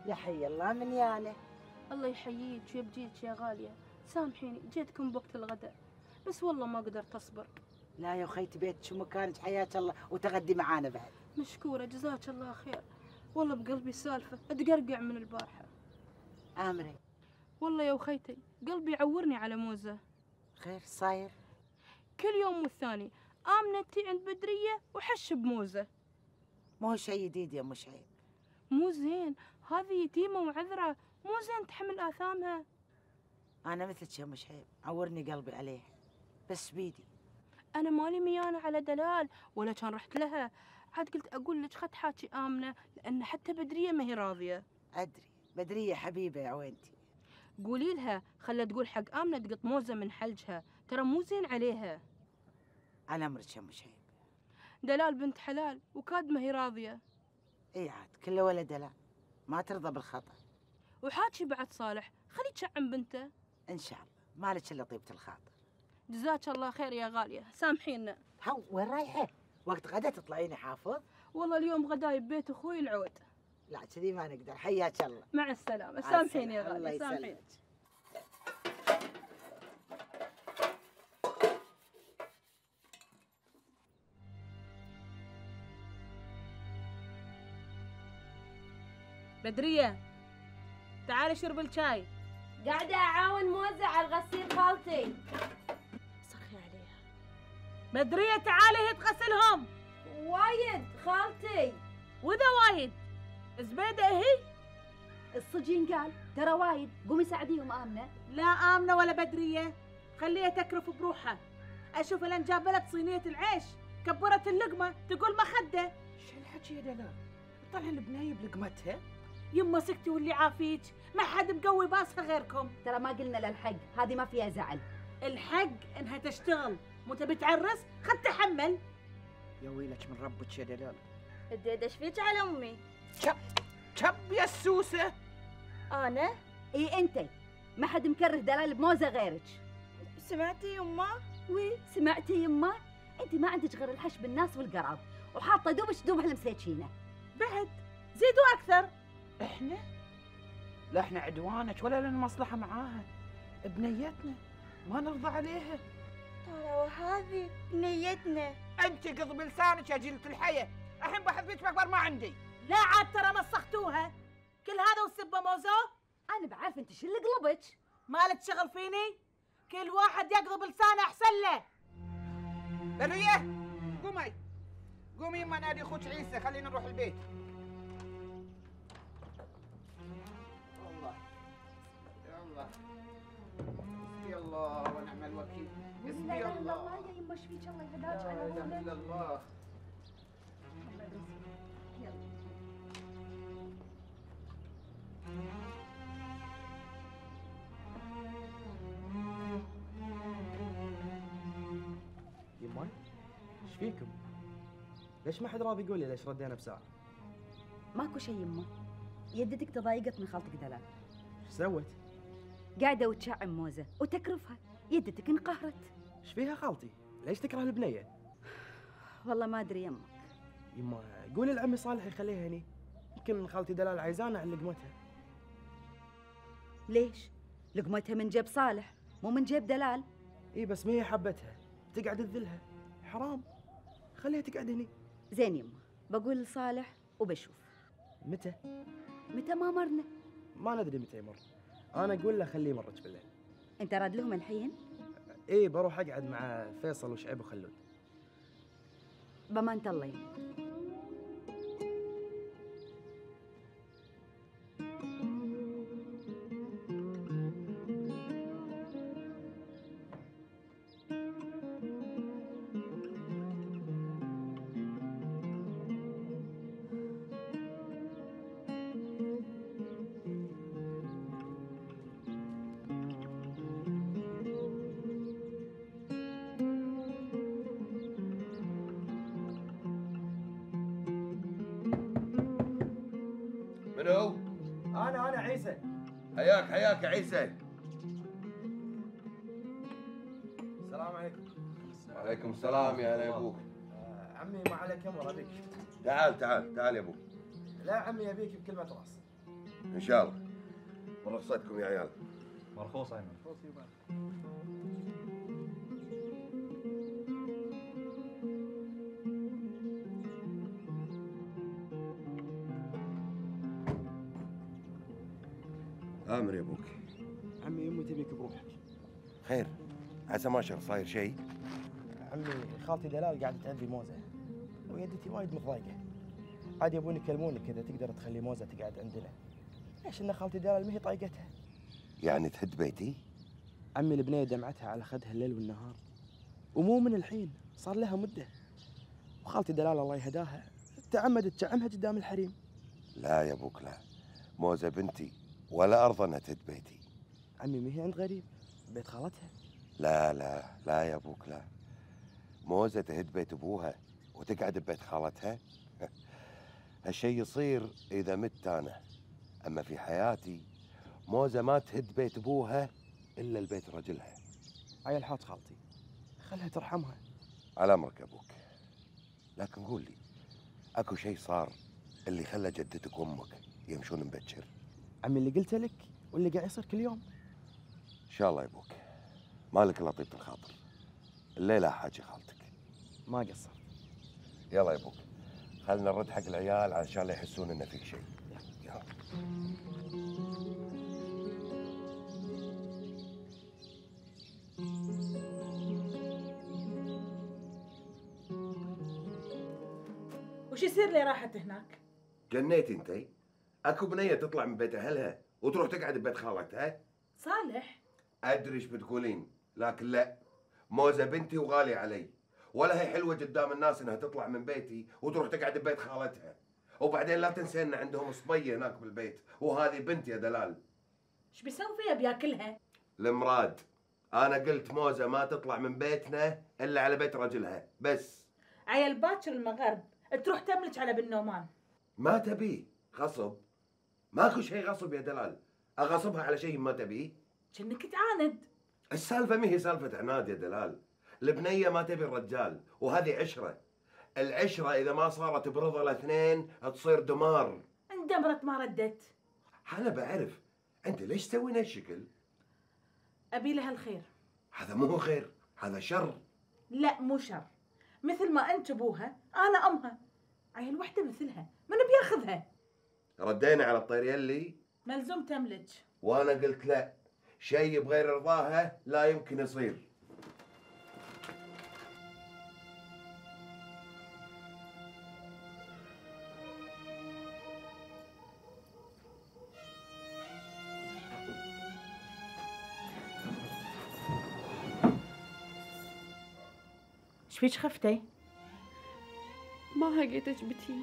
يا حي الله من ياله. الله يحييك ويبجيك يا غالية. سامحيني جيتكم بوقت الغداء بس والله ما قدرت أصبر. لا يا خيتي بيتك ومكانك حياك الله وتغدي معانا بعد. مشكورة جزاك الله خير. والله بقلبي سالفة أتقرقع من البارحة. آمري. والله يا وخيتي قلبي يعورني على موزة. خير صاير؟ كل يوم والثاني آمنة تي عند بدرية وحش بموزة. مو هو شيء جديد يا مشعيب. مو زين، هذه يتيمة وعذرة، مو زين تحمل آثامها. أنا مثلك يا مشعيب، عورني قلبي عليه بس بيدي. أنا مالي ميانة على دلال ولا كان رحت لها، عاد قلت أقول لك خد حاكي آمنة لأن حتى بدرية ما هي راضية. أدري، بدرية حبيبة يا عوينتي. قولي لها خلها تقول حق آمنة تقط موزة من حلجها، ترى مو زين عليها. على أمرك يا مشعيب. دلال بنت حلال وكاد ما هي راضية. إي عاد كله ولا دلال، ما ترضى بالخطأ. وحاكي بعد صالح خلي تشعم بنته. إن شاء الله، مالك إلا طيبة الخاطر. جزاك الله خير يا غالية، سامحينا. هاو وين رايحة؟ وقت غدا تطلعيني حافظ؟ والله اليوم غداي ببيت أخوي العود. لا كذي ما نقدر، حياك الله. مع السلامة، سامحيني يا غالية. الله سامحيني. يسلمك. بدرية تعالي شرب الشاي. قاعدة أعاون موزة على الغسيل خالتي. صرخي عليها. بدرية تعالي هي تغسلهم. وايد خالتي. وإذا وايد زبيدة هي؟ الصجين قال ترى وايد، قومي ساعديهم آمنة. لا آمنة ولا بدرية، خليها تكرف بروحها. أشوف لين جابلت صينية العيش كبرت اللقمة تقول مخدة. شو الحكي يا دلال؟ طلع البناية بلقمتها. يما سكتي واللي عافيك، ما حد مقوي باسها غيركم. ترى ما قلنا للحق، هذه ما فيها زعل. الحق انها تشتغل، مو تبي تعرس خد تحمل. يا ويلك من ربك يا دلال. الديدش فيك على أمي. شب يا السوسة. أنا؟ إي أنتي، ما حد مكره دلال بموزة غيرك. سمعتي يما؟ وي سمعتي يما؟ أنت ما عندك غير الحش بالناس والقراب، وحاطة دوبش دوبها المسيتشينة. بعد زيدوا أكثر. إحنا؟ لا إحنا عدوانك ولا لنا مصلحة معاها، بنيتنا ما نرضى عليها. ترى وهذه نيتنا. أنت قض بلسانك يا جلة الحية، الحين بحث بيك أكبر ما عندي. لا عاد ترى مسختوها، كل هذا والسبة موزو. أنا بعرف أنت شو اللي قلبك. مالك شغل فيني؟ كل واحد يقضي بلسانه أحسن له. برية قومي قومي يما نادي أخوك عيسى، خلينا نروح البيت. الله حسبي الله ونعم الوكيل. حسبي الله. يا يما ايش فيك؟ الله يهداك على لا اله الا الله. يما ايش فيكم؟ ليش ما حد راضي يقول لي ليش ردينا بساعة؟ ماكو شيء يما، يدتك تضايقت من خالتك دلال. ايش سوت؟ قاعدة وتشعم موزة وتكرفها، يدتك انقهرت. ايش فيها خالتي؟ ليش تكره البنية؟ والله ما ادري يمك. يما قولي لعمي صالح يخليها هني، يمكن خالتي دلال عايزانا على لقمتها. ليش؟ لقمتها من جيب صالح مو من جيب دلال. اي بس ما هي حبتها، تقعد تذلها، حرام، خليها تقعد هني. زين يما، بقول لصالح وبشوف. متى؟ متى ما مرنا؟ ما ندري متى يمر. انا اقول له خليه يمرج بالليل. انت راد لهم الحين؟ اي بروح اقعد مع فيصل وشعيب وخلود. بمانة الله يما. منو؟ أنا عيسى. حياك يا عيسى. السلام عليكم. وعليكم السلام يا هلا ابوك. عمي ما عليك امر ابيك. تعال يا ابوك. لا عمي ابيك بكلمة راس. ان شاء الله. برخصتكم يا عيال. مرخوص ايمن. امر يا ابوك. عمي امي تبيك بروحك. خير؟ عسى ما شر صاير شيء؟ عمي خالتي دلال قاعده تأذي موزه ويدتي وايد متضايقه. عاد يبون يكلمونك اذا تقدر تخلي موزه تقعد عندنا. ليش ان خالتي دلال ما هي طايقتها. يعني تهد بيتي؟ عمي البنيه دمعتها على خدها الليل والنهار، ومو من الحين، صار لها مده. وخالتي دلال الله يهداها تعمدت تعمها قدام الحريم. لا يا ابوك لا، موزه بنتي ولا ارضى انها تهد بيتي. عمي ما هي عند غريب، بيت خالتها. لا لا لا يا ابوك لا، موزه تهد بيت ابوها وتقعد ببيت خالتها. هالشيء يصير اذا مت انا، اما في حياتي موزه ما تهد بيت ابوها الا البيت رجلها. عيل حاط خالتي، خلها ترحمها. على امرك يا ابوك. لكن قول لي، اكو شيء صار اللي خلى جدتك وامك يمشون مبكر؟ عمي اللي قلت لك واللي قاعد يصير كل يوم. ان شاء الله يا ابوك، مالك الا طيبة الخاطر. الليله حاجه خالتك. ما قصر. يلا يا ابوك، خلنا نرد حق العيال علشان لا يحسون ان فيك شيء. يلا. وش يصير لي راحت هناك؟ جنيتي انتي؟ اكو بنيه تطلع من بيت اهلها وتروح تقعد ببيت خالتها؟ صالح ادري ايش بتقولين، لكن لا، موزه بنتي وغاليه علي، ولا هي حلوه قدام الناس انها تطلع من بيتي وتروح تقعد ببيت خالتها. وبعدين لا تنسى ان عندهم صبيه هناك بالبيت، وهذه بنت يا دلال. ايش بيسوي فيها بياكلها؟ المراد، انا قلت موزه ما تطلع من بيتنا الا على بيت رجلها بس. عيل باكر المغرب تروح تملج على بن نومان. ما تبيه غصب؟ ماكو شيء غصب يا دلال، اغصبها على شيء ما تبيه؟ كأنك تعاند. السالفه ما هي سالفه عناد يا دلال، البنيه ما تبي الرجال، وهذه عشره. العشره اذا ما صارت برضا الاثنين تصير دمار. اندمرت ما ردت. انا بعرف، انت ليش تسوين هالشكل؟ ابي لها الخير. هذا مو هو خير، هذا شر. لا مو شر، مثل ما انت ابوها انا امها. عيل وحده مثلها من بياخذها؟ ردينا على الطيريلي. ملزوم تملج. وانا قلت لا، شيء بغير رضاها لا يمكن يصير. ايش فيك خفتي؟ ما هقيتك بتي.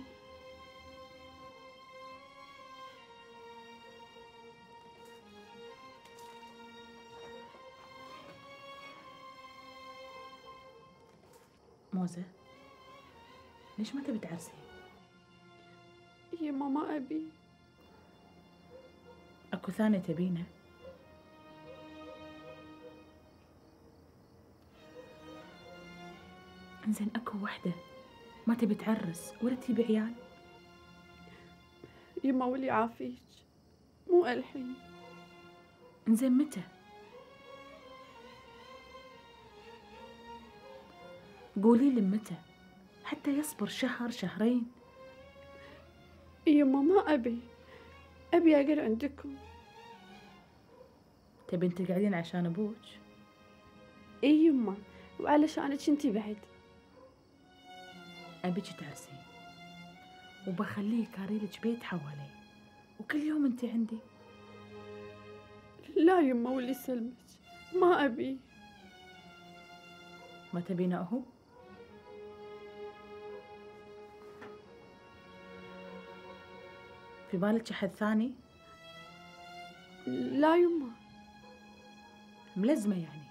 موزة، ليش ما تبي تعرسين؟ يما ما أبي. اكو ثانية تبينه؟ انزين اكو وحدة ما تبي تعرس ولا تجيب عيال؟ يما ولي عافيك، مو الحين. انزين متى؟ قولي لي متى حتى يصبر شهر شهرين. يما ما أبي أقعد عندكم. تبين تقعدين عشان أبوك؟ إي يما، وعلشانك انتي بعد. أبيك تعرسين وبخليه يكاريلك بيت حوالي، وكل يوم انتي عندي. لا يما ولي سلمك، ما أبي. ما تبينه أهو؟ في بالك أحد ثاني؟ لا يما. ملزمة يعني؟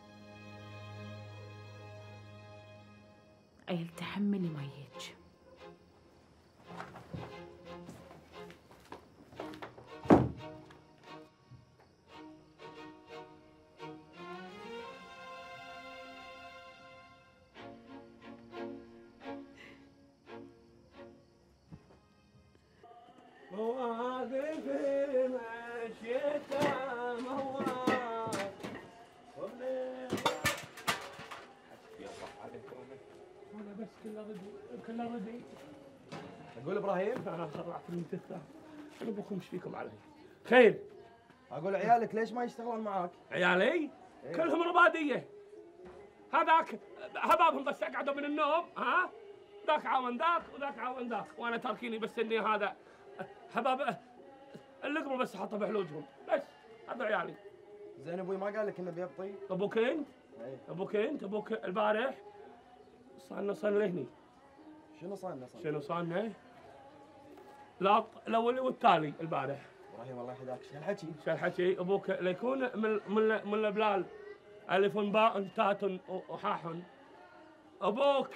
عيل تحملي ما يجيك. مواقفي كله ردي كله ردي. اقول ابراهيم طلعت المتثة. انا ابوكم ايش فيكم علي؟ خير. اقول عيالك ليش ما يشتغلون معاك؟ عيالي؟ إيه؟ كلهم ربادية. هذاك هبابهم بس اقعدوا من النوم، ها؟ ذاك عاون ذاك وذاك عاون ذاك، وانا تاركيني بس اني هذا هباب اللقمه بس احطها بحلوجهم، بس هذا عيالي. زين ابوي ما قال لك انه بيبطي؟ ابوك انت؟ ايه ابوك انت؟ ابوك البارح صارنا لهني. شنو صار؟ شنو صارنا؟ لا الاول والتالي البارح. ابراهيم الله يحييك شو الحكي؟ شو الحكي؟ ابوك ليكون من البلال الف باء تاء وحاح. ابوك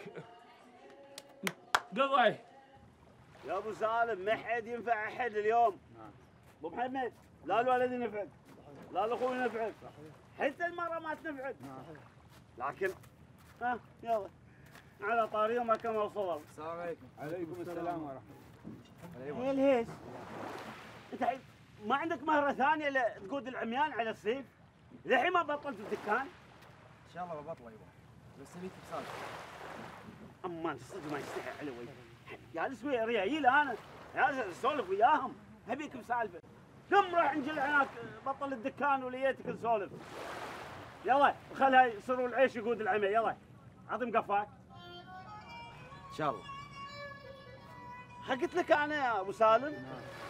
قضي. يا ابو سالم ما حد ينفع احد اليوم. ابو محمد لا الولد ينفعك لا الاخوي ينفعك حتى المراه ما تنفعك. لكن ها يلا على طاريهم ما كمل صور. السلام عليكم. عليكم السلام ورحمه الله. ايه الهيس انت ما عندك مهره ثانيه تقود العميان على السيف؟ للحين ما بطلت الدكان؟ ان شاء الله ببطله يبا بس ابيك بصالح. اما صدق ما يستحي على وجهي. جالس ويا ريايل انا جالس اسولف وياهم ابيك بسالفه. قم روح انجل هناك بطل الدكان وليتك نسولف. يلا خلها يصيروا العيش يقود العمى. يلا عظم قفاك ان شاء الله. قلت لك انا يا ابو سالم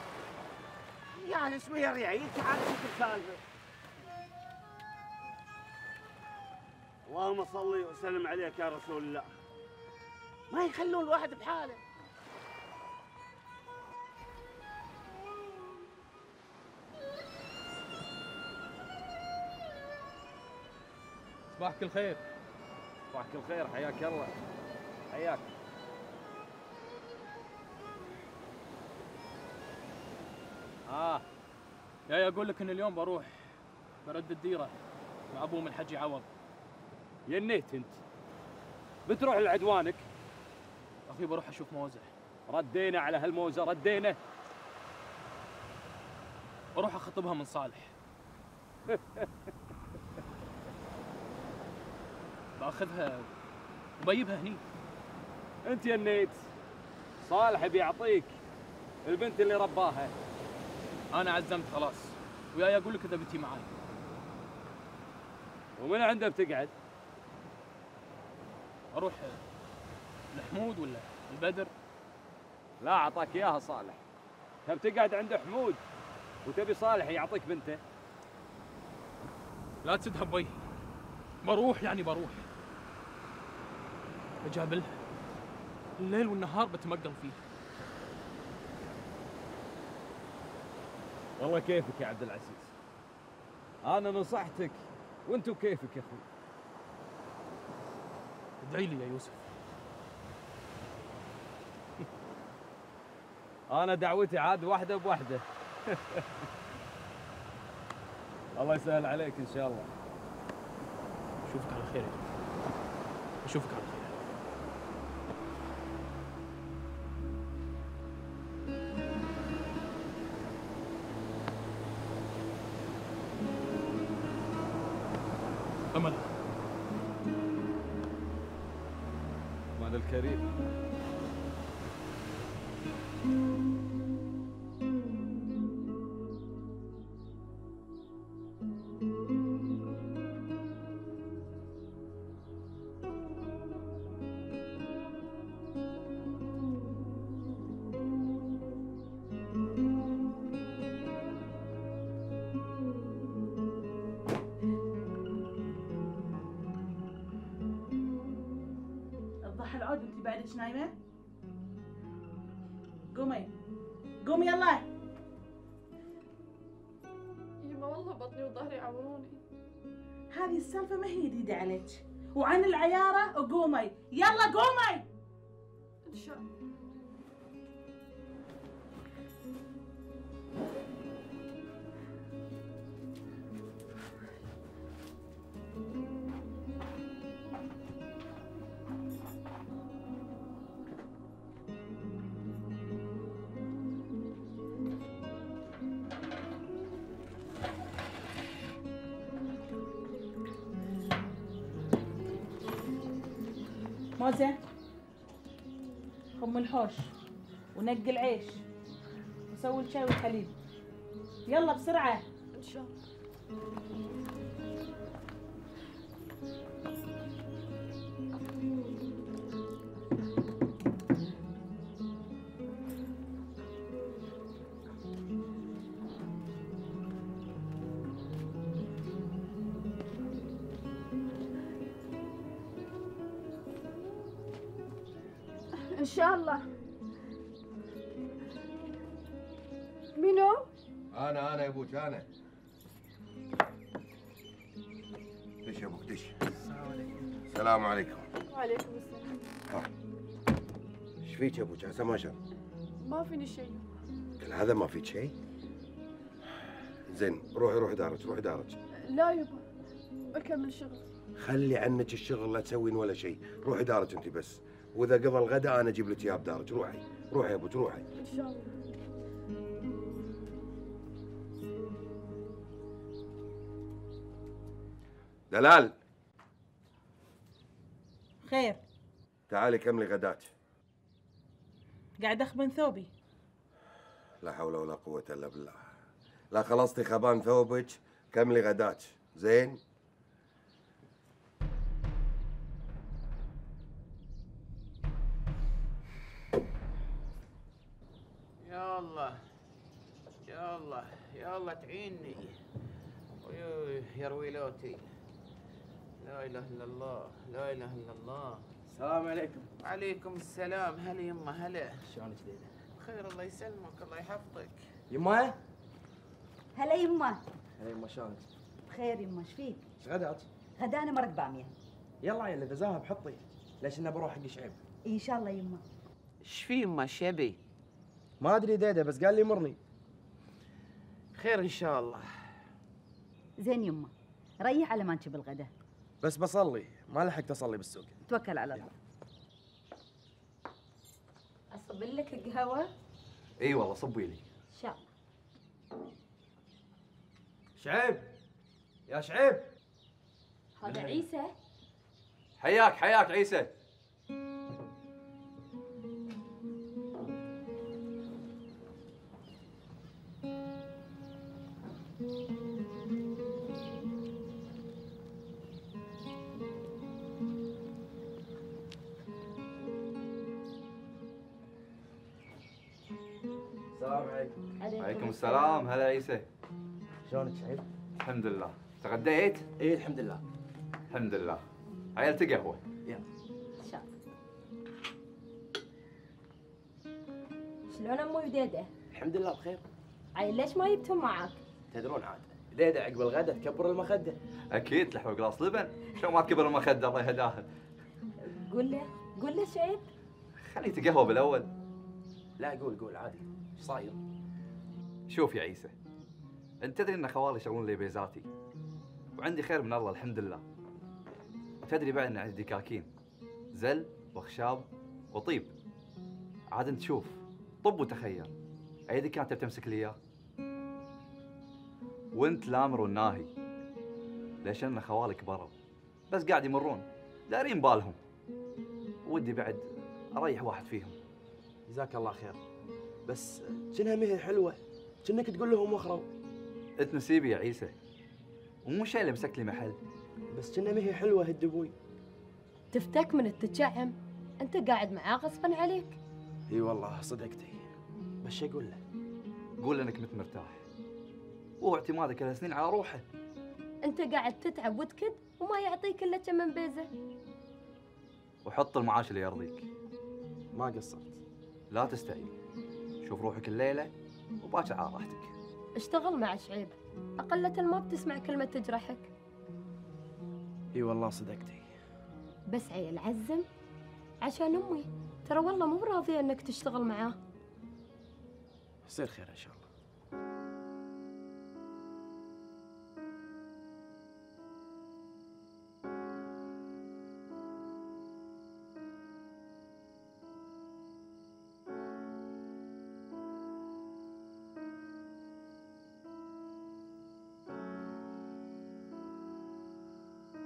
جالس ويا ريايل تعال ابيك بسالفه. اللهم صل وسلم عليك يا رسول الله. ما يخلون الواحد بحاله. صباحك الخير. صباحك الخير حياك الله. حياك. يا اقول لك ان اليوم بروح برد الديره مع ابو من الحجي عوض. ينيت انت بتروح لعدوانك؟ اخي بروح اشوف موزه. ردينا على هالموزه ردينا. بروح اخطبها من صالح. باخذها وبجيبها هني. انت ينيت صالح بيعطيك البنت اللي رباها. انا عزمت خلاص وياي اقول لك اذا بنتي معاي. ومن عنده بتقعد؟ اروح لحمود ولا البدر؟ لا اعطاك اياها صالح. تبي تقعد عند حمود وتبي صالح يعطيك بنته؟ لا تسدها بوجهي. بروح يعني بروح. بجابلها الليل والنهار بتمقل فيه. والله كيفك يا عبد العزيز. انا نصحتك وانتو كيفك يا اخوي. ادعي لي يا يوسف. انا دعوتي عاد واحده بواحده. الله يسهل عليك ان شاء الله. اشوفك على خير. اشوفك على خير. أمل. مال الكريم. العود وانت بعدك نايمه؟ قومي قومي يلا. يما والله بطني وظهري عوروني. هذه السالفه ما هي جديده عليك. وعن العياره قومي يلا قومي. ان شاء الله. موزة خم الحوش ونقي العيش وسوي الشاي والحليب. يلا بسرعة. إن شاء الله. إن شاء الله. منو؟ أنا يا أبوك أنا. دش يا أبوك دش. السلام عليكم. وعليكم السلام. إيش فيك يا أبوك عسى ما شاء؟ ما فيني شيء. كل هذا ما فيك شيء؟ زين روحي دارج. لا يبا بكمل شغل. خلي عنك الشغل لا تسوين ولا شيء، روحي دارج أنت بس، وإذا قضى الغداء أنا أجيب لك إياه بدارج، روحي يا أبوك روحي. إن شاء الله. دلال خير. تعالي كملي غداك. قاعد أخبن ثوبي. لا حول ولا قوة إلا بالله. لا خلصتي خبان ثوبك كملي غداك، زين؟ يا الله يا الله يا الله تعيني. يا رويلوتي. لا اله الا الله لا اله الا الله. السلام عليكم. وعليكم السلام. هلا يمه هلا. شلونك ليلى؟ بخير الله يسلمك الله يحفظك. يما؟ هلا يما. هلا يما شلونك؟ بخير يما، ايش فيك؟ ايش غداك؟ غدانا مرق باميه. يلا عيل اذا ذاهب حطي، ليش انا بروح حق شعيب. ان شاء الله يما. ايش في يمه ايش يبي؟ ما ادري ديده بس قال لي مرني. خير ان شاء الله. زين يما، ريح على ما نجيب الغداء. بس بصلي، ما لحقت اصلي بالسوق. توكل على الله. اصب لك قهوه؟ اي والله صبي لي. ان شاء الله. شعيب يا شعيب. هذا عيسى. حياك عيسى. السلام عليكم. عليكم السلام. هلا عيسى. شلونك شعيب؟ الحمد لله. تغديت؟ ايه الحمد لله. الحمد لله. عيلتي قهوة. يلا. ان شاء الله. شلون امي وديده؟ الحمد لله بخير. عيل ليش ما جبتهم معاك؟ تدرون عاد ديده عقب الغداء تكبر المخده. اكيد تلحق قلاص لبن، شلون ما تكبر المخدة الله يهداها. قول له شعيب. خليه يتقهوى بالاول. لا قول عادي. ايش صاير؟ شوف يا عيسى، انت تدري ان خوالي يشغلون لي بيزاتي، وعندي خير من الله الحمد لله. وتدري بعد ان عندي دكاكين زل وخشاب وطيب. عاد انت شوف، طب وتخيل اي دكان تبي تمسك لي اياه. وانت الامر والناهي، ليش ان خوالي كبروا بس قاعد يمرون دارين بالهم، ودي بعد اريح واحد فيهم. جزاك الله خير، بس شنها مهي حلوه، شنك تقول لهم وخروا. انت نسيبي يا عيسى، ومو شيء اللي مسك لي محل. بس شنها مهي حلوه هالدبوي. تفتك من التجعم، انت قاعد معاه غصبا عليك. اي والله صدقتي، بس شو اقول له؟ قول له انك مت مرتاح، وهو اعتمادك هالسنين على روحه. انت قاعد تتعب وتكد وما يعطيك الا كم من بيزه. وحط المعاش اللي يرضيك. ما قصرت. لا تستعجل، شوف روحك الليله وباكر على راحتك. اشتغل مع شعيب، اقلة ما بتسمع كلمة تجرحك. اي والله صدقتي. بس عيل عزم عشان امي، ترى والله مو راضية انك تشتغل معاه. يصير خير ان شاء الله.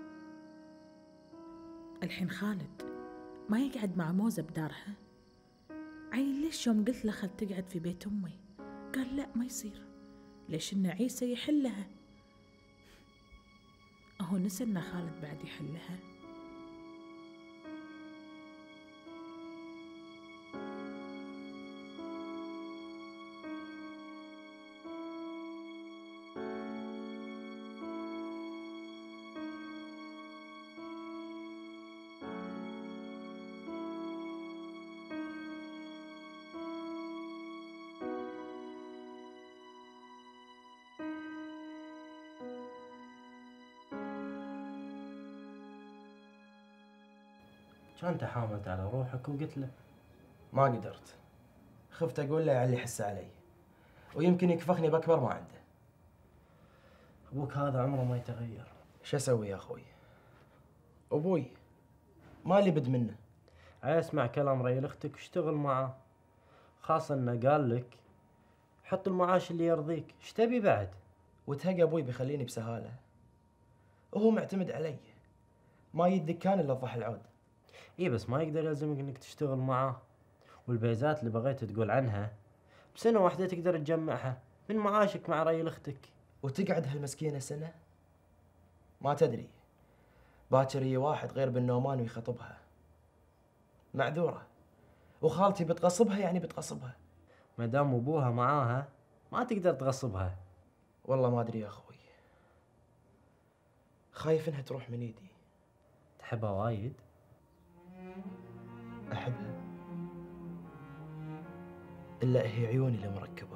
الحين خالد ما يقعد مع موزة بدارها؟ عيل ليش يوم قلت له خل تقعد في بيت أمي قال لا ما يصير، ليش إن عيسى يحلها؟ أهو نسى إن خالد بعد يحلها. كنت حاملت على روحك وقلت له ما قدرت، خفت اقول له يعلي حسه علي ويمكن يكفخني باكبر ما عنده. ابوك هذا عمره ما يتغير. شو اسوي يا اخوي؟ ابوي ما لي بد منه. اسمع كلام ريال اختك واشتغل معاه، خاصة انه قال لك حط المعاش اللي يرضيك، ايش تبي بعد؟ وتهقى ابوي بيخليني بسهاله، وهو معتمد علي، ما يدكان الا الضح العود. اي بس ما يقدر يلزمك انك تشتغل معاه، والبيزات اللي بغيت تقول عنها بسنة واحدة تقدر تجمعها من معاشك مع ريال اختك. وتقعد هالمسكينة سنة؟ ما تدري باكر يجي واحد غير بالنومان ويخطبها، معذورة، وخالتي بتغصبها يعني بتغصبها. ما دام ابوها معاها ما تقدر تغصبها. والله ما ادري يا اخوي، خايف انها تروح من ايدي. تحبها وايد؟ احبها، الا هي عيوني اللي مركبه.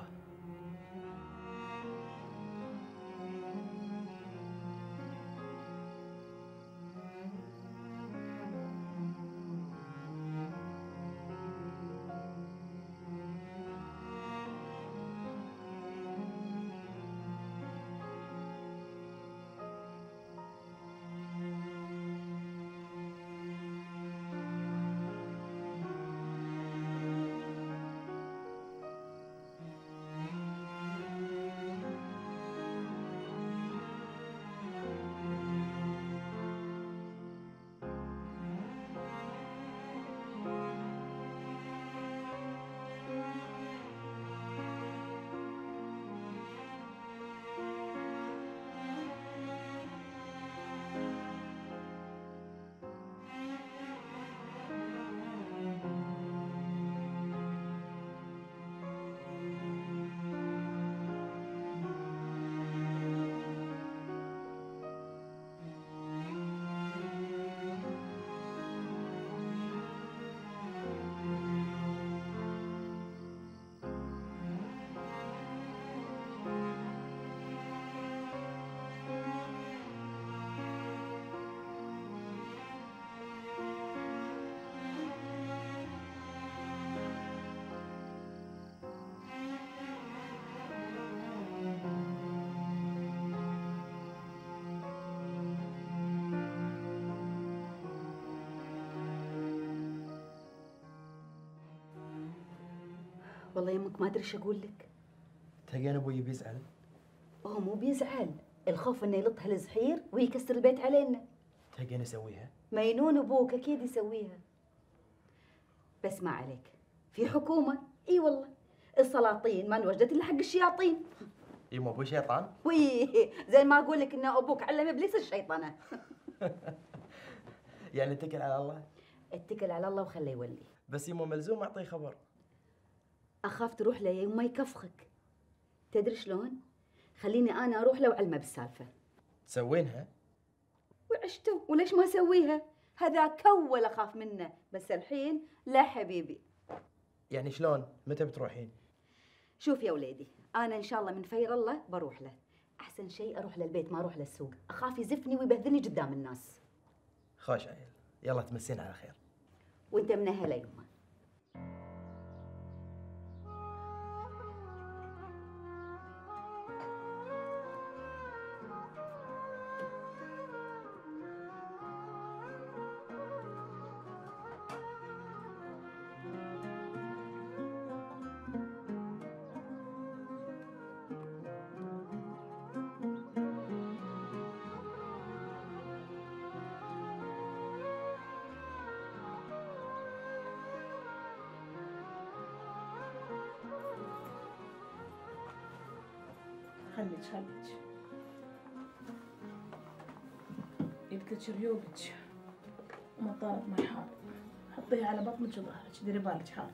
والله يمك ما ادري ايش اقول لك. تلقين ابوي بيزعل؟ هو مو بيزعل، الخوف انه يلطها الزحير ويكسر البيت علينا. تلقين يسويها؟ مينون ابوك اكيد يسويها. بس ما عليك، في حكومه، اي والله السلاطين ما انوجدت الا حق الشياطين. يما ابوي شيطان؟ وي زي ما اقول لك ان ابوك علم ابليس الشيطنه. يعني اتكل على الله؟ اتكل على الله وخليه يولي. بس يما ملزوم اعطيه خبر. اخاف تروح له يوم ما يكفخك. تدري شلون؟ خليني انا اروح له وعلمه بالسالفه. تسوينها؟ وعشتوا وليش ما اسويها؟ هذا كول اخاف منه، بس الحين لا حبيبي. يعني شلون؟ متى بتروحين؟ شوف يا وليدي، انا ان شاء الله من فير الله بروح له. احسن شيء اروح للبيت ما اروح للسوق، اخاف يزفني ويبهذلني قدام الناس. خوش عيل، يلا تمسين على خير. وانت من اهل يمه. خليك يبكي ريوقك ومطارة ما يحار، حطيها على بطنك وظهرك، ديري بالك حار.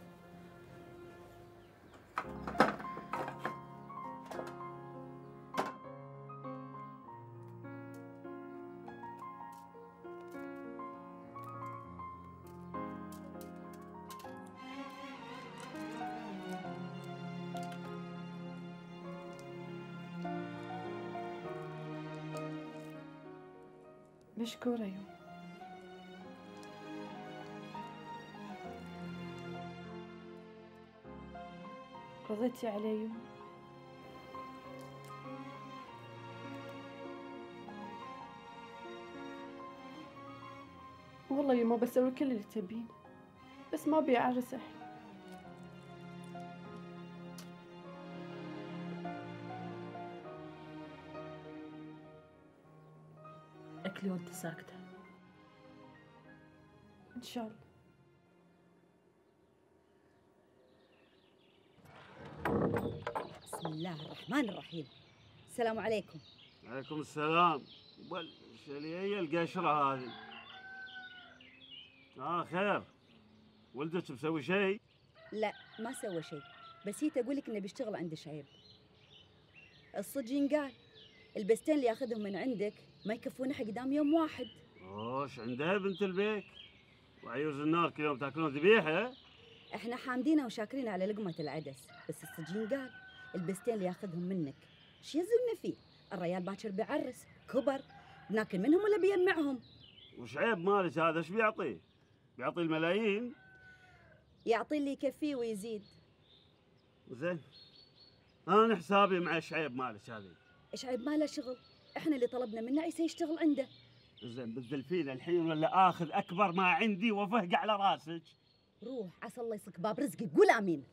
مشكورة يوم. رضيتي علي يوم؟ والله يما بسوي كل اللي تبين، بس ما أبي أعرس الحين. أكلي وأنت ساكتة. إن شاء الله. بسم الله الرحمن الرحيم. السلام عليكم. عليكم السلام. وش اللي هي القشرة هذه؟ خير. ولدك مسوي شيء؟ لا ما سوى شيء، بس هي تقول لك انه بيشتغل عند شعيب. الصدق ينقال البستين اللي ياخذهم من عندك ما يكفون حق دام يوم واحد. وش عندها بنت البيك؟ وعيوز النار كل يوم تاكلون ذبيحه؟ احنا حامدينه وشاكرين على لقمة العدس، بس الصدق ينقال البستين اللي ياخذهم منك ايش يزلنا فيه؟ الريال باكر بيعرس، كبر، بناكل منهم ولا بيجمعهم؟ وشعيب مالك هذا ايش بيعطيه؟ بيعطي الملايين؟ يعطي اللي يكفيه ويزيد. زين، انا حسابي مع شعيب مالك هذه. شعيب ما له شغل، احنا اللي طلبنا منه عيسى يشتغل عنده. زين بتزلفين الحين ولا اخذ اكبر ما عندي وافهق على راسك؟ روح عسى الله يصك باب رزقك، قول امين.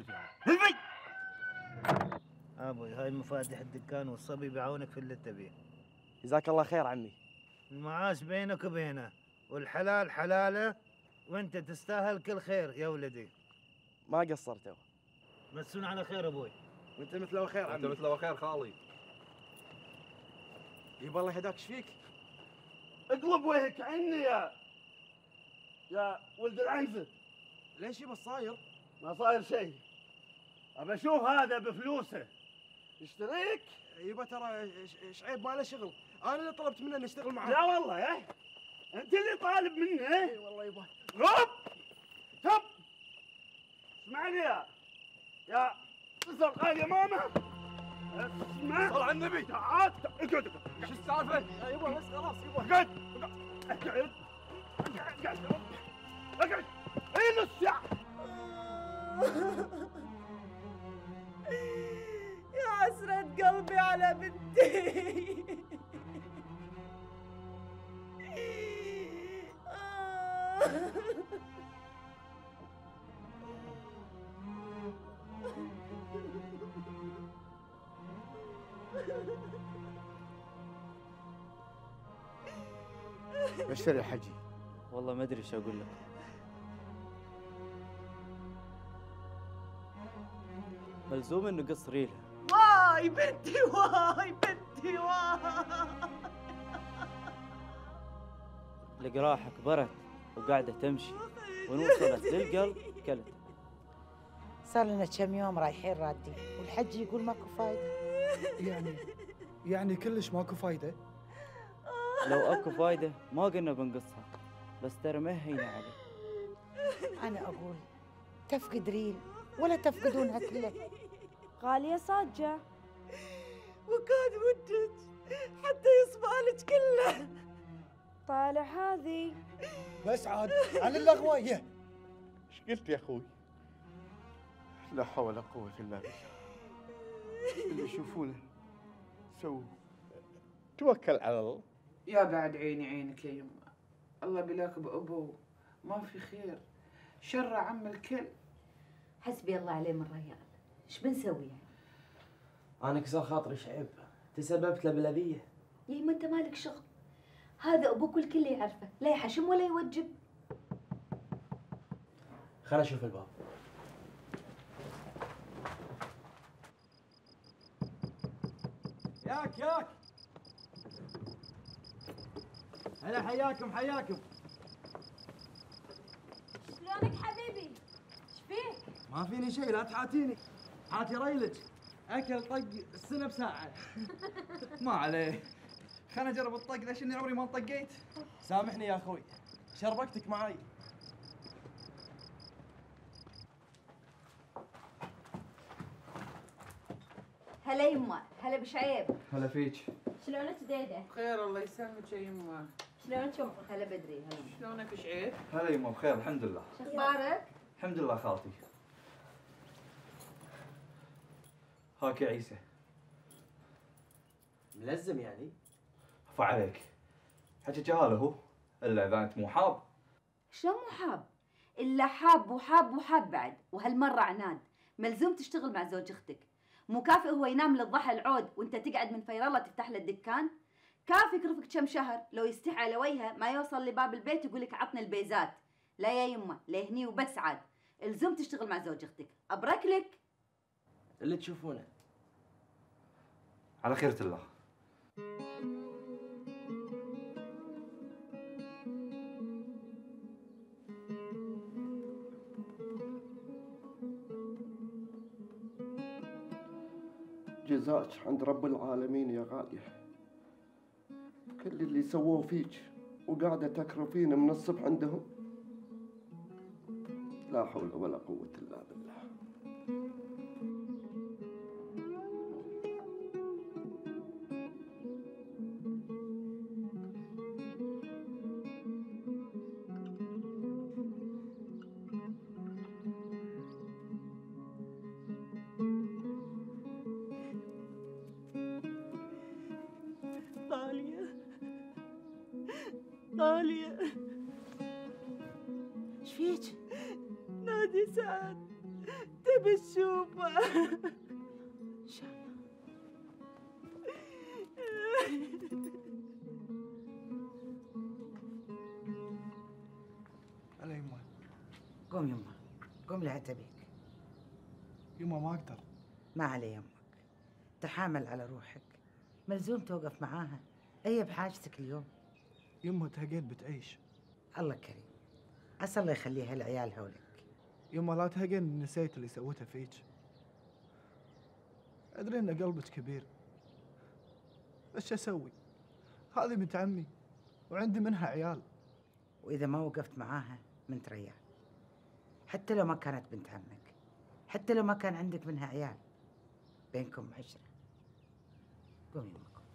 ابوي هاي مفاتيح الدكان والصبي بيعاونك في اللي تبيه. جزاك الله خير عمي. المعاش بينك وبينه، والحلال حلاله، وانت تستاهل كل خير يا ولدي. ما قصرتوا. مسون على خير ابوي. وانت مثله خير عمي. انت مثله خير خالي. يبا الله يهداك، ايش فيك؟ اقلب وجهك عني يا ولد العنزه. ليش يبا صاير؟ ما صاير شيء. ابى اشوف هذا بفلوسه. اشتريك؟ يبا ترى شعيب ما له شغل، انا اللي طلبت منه انه يشتغل معاه. لا والله انت اللي طالب منه. اي والله يبا. غب تب اسمعني يا زرقاء يا ماما. اسمع صل على النبي. تعال اقعد. ايش السالفه؟ يا يبا بس خلاص يبا. اقعد اقعد. اي نص ساعة. يا حسرة قلبي على بنتي. بشر يا حجي. والله ما ادري ايش اقول لك. ملزوم انه قص ريلها. واي بنتي، واي بنتي، واي. القراحة كبرت وقاعدة تمشي، وإن وصلت للقلب كلت. صار لنا كم يوم رايحين رادين، والحج يقول ماكو فايدة. يعني كلش ماكو فايدة؟ لو اكو فايدة ما قلنا بنقصها، بس ترى ما هينة عليه. أنا أقول تفقد ريل ولا تفقدونها كلها. غالية صاجة. وكان ودك حتى يصبالك كله. طالع هذه. بس عاد عن اللغوة. ايش قلت يا اخوي؟ لا حول ولا قوة الا بالله. اللي يشوفونه سووا. توكل على الله. يا بعد عينك يا يمه، الله بلاك بأبوه، ما في خير، شر عم الكل. حسبي الله عليه من ريال، ايش بنسوي يعني؟ انا كسر خاطري شعيب، تسببت له بالاذية. يا ما انت مالك شغل، هذا ابوك والكل يعرفه، لا يحشم ولا يوجب. خلنا اشوف الباب. ياك هلا، حياكم. شلونك حبيبي؟ ايش فيك؟ ما فيني شيء، لا تحاتيني. حاتي ريلك اكل طق السنه بساعه. ما عليه، خلنا اجرب الطق، ليش اني عمري ما طقيت. سامحني يا اخوي، شربكتك معاي. هلا يما، هلا بشعيب. هلا فيك. شلونك ديده؟ خير الله يسلمك يا يما. شلونك امك؟ هلا بدري. هلا. شلونك شعيب؟ هلا يما، بخير الحمد لله. شو اخبارك؟ الحمد لله خالتي. هاك يا عيسى. ملزم يعني؟ عفا عليك، حكي جهاله هو، الا اذا انت مو حاب. شلون مو حاب؟ الا حاب وحاب بعد، وهالمره عناد. ملزوم تشتغل مع زوج اختك. مو كافي هو ينام للضحى العود وانت تقعد من فير الله تفتح له الدكان؟ كافي كرفك كم شهر لو يستحي على وجهه ما يوصل لباب البيت يقول لك عطنا البيزات. لا يا يمه، لهني وبس عاد. الزم تشتغل مع زوج اختك، ابرك لك. اللي تشوفونه. على خيرة الله. جزاك عند رب العالمين يا غالية، كل اللي سووه فيك وقاعدة تكرفين من الصبح عندهم. لا حول ولا قوة إلا بالله. غالية. ايش فيك؟ نادي سعد تبي تشوفه. ان شاء الله. هلا يما. قوم يما، قوم لا تبيك. يما ما اقدر. ما علي يمك، تحامل على روحك، ملزوم توقف معاها، هي بحاجتك اليوم. يما تهقيت بتعيش. الله كريم، عسى الله يخليها العيال هولك. يما لا تهقين نسيت اللي سويته فيك. ادري ان قلبك كبير، بس شو اسوي؟ هذه بنت عمي وعندي منها عيال. واذا ما وقفت معاها منت ريال، حتى لو ما كانت بنت عمك، حتى لو ما كان عندك منها عيال، بينكم عشرة. قومي يمكم.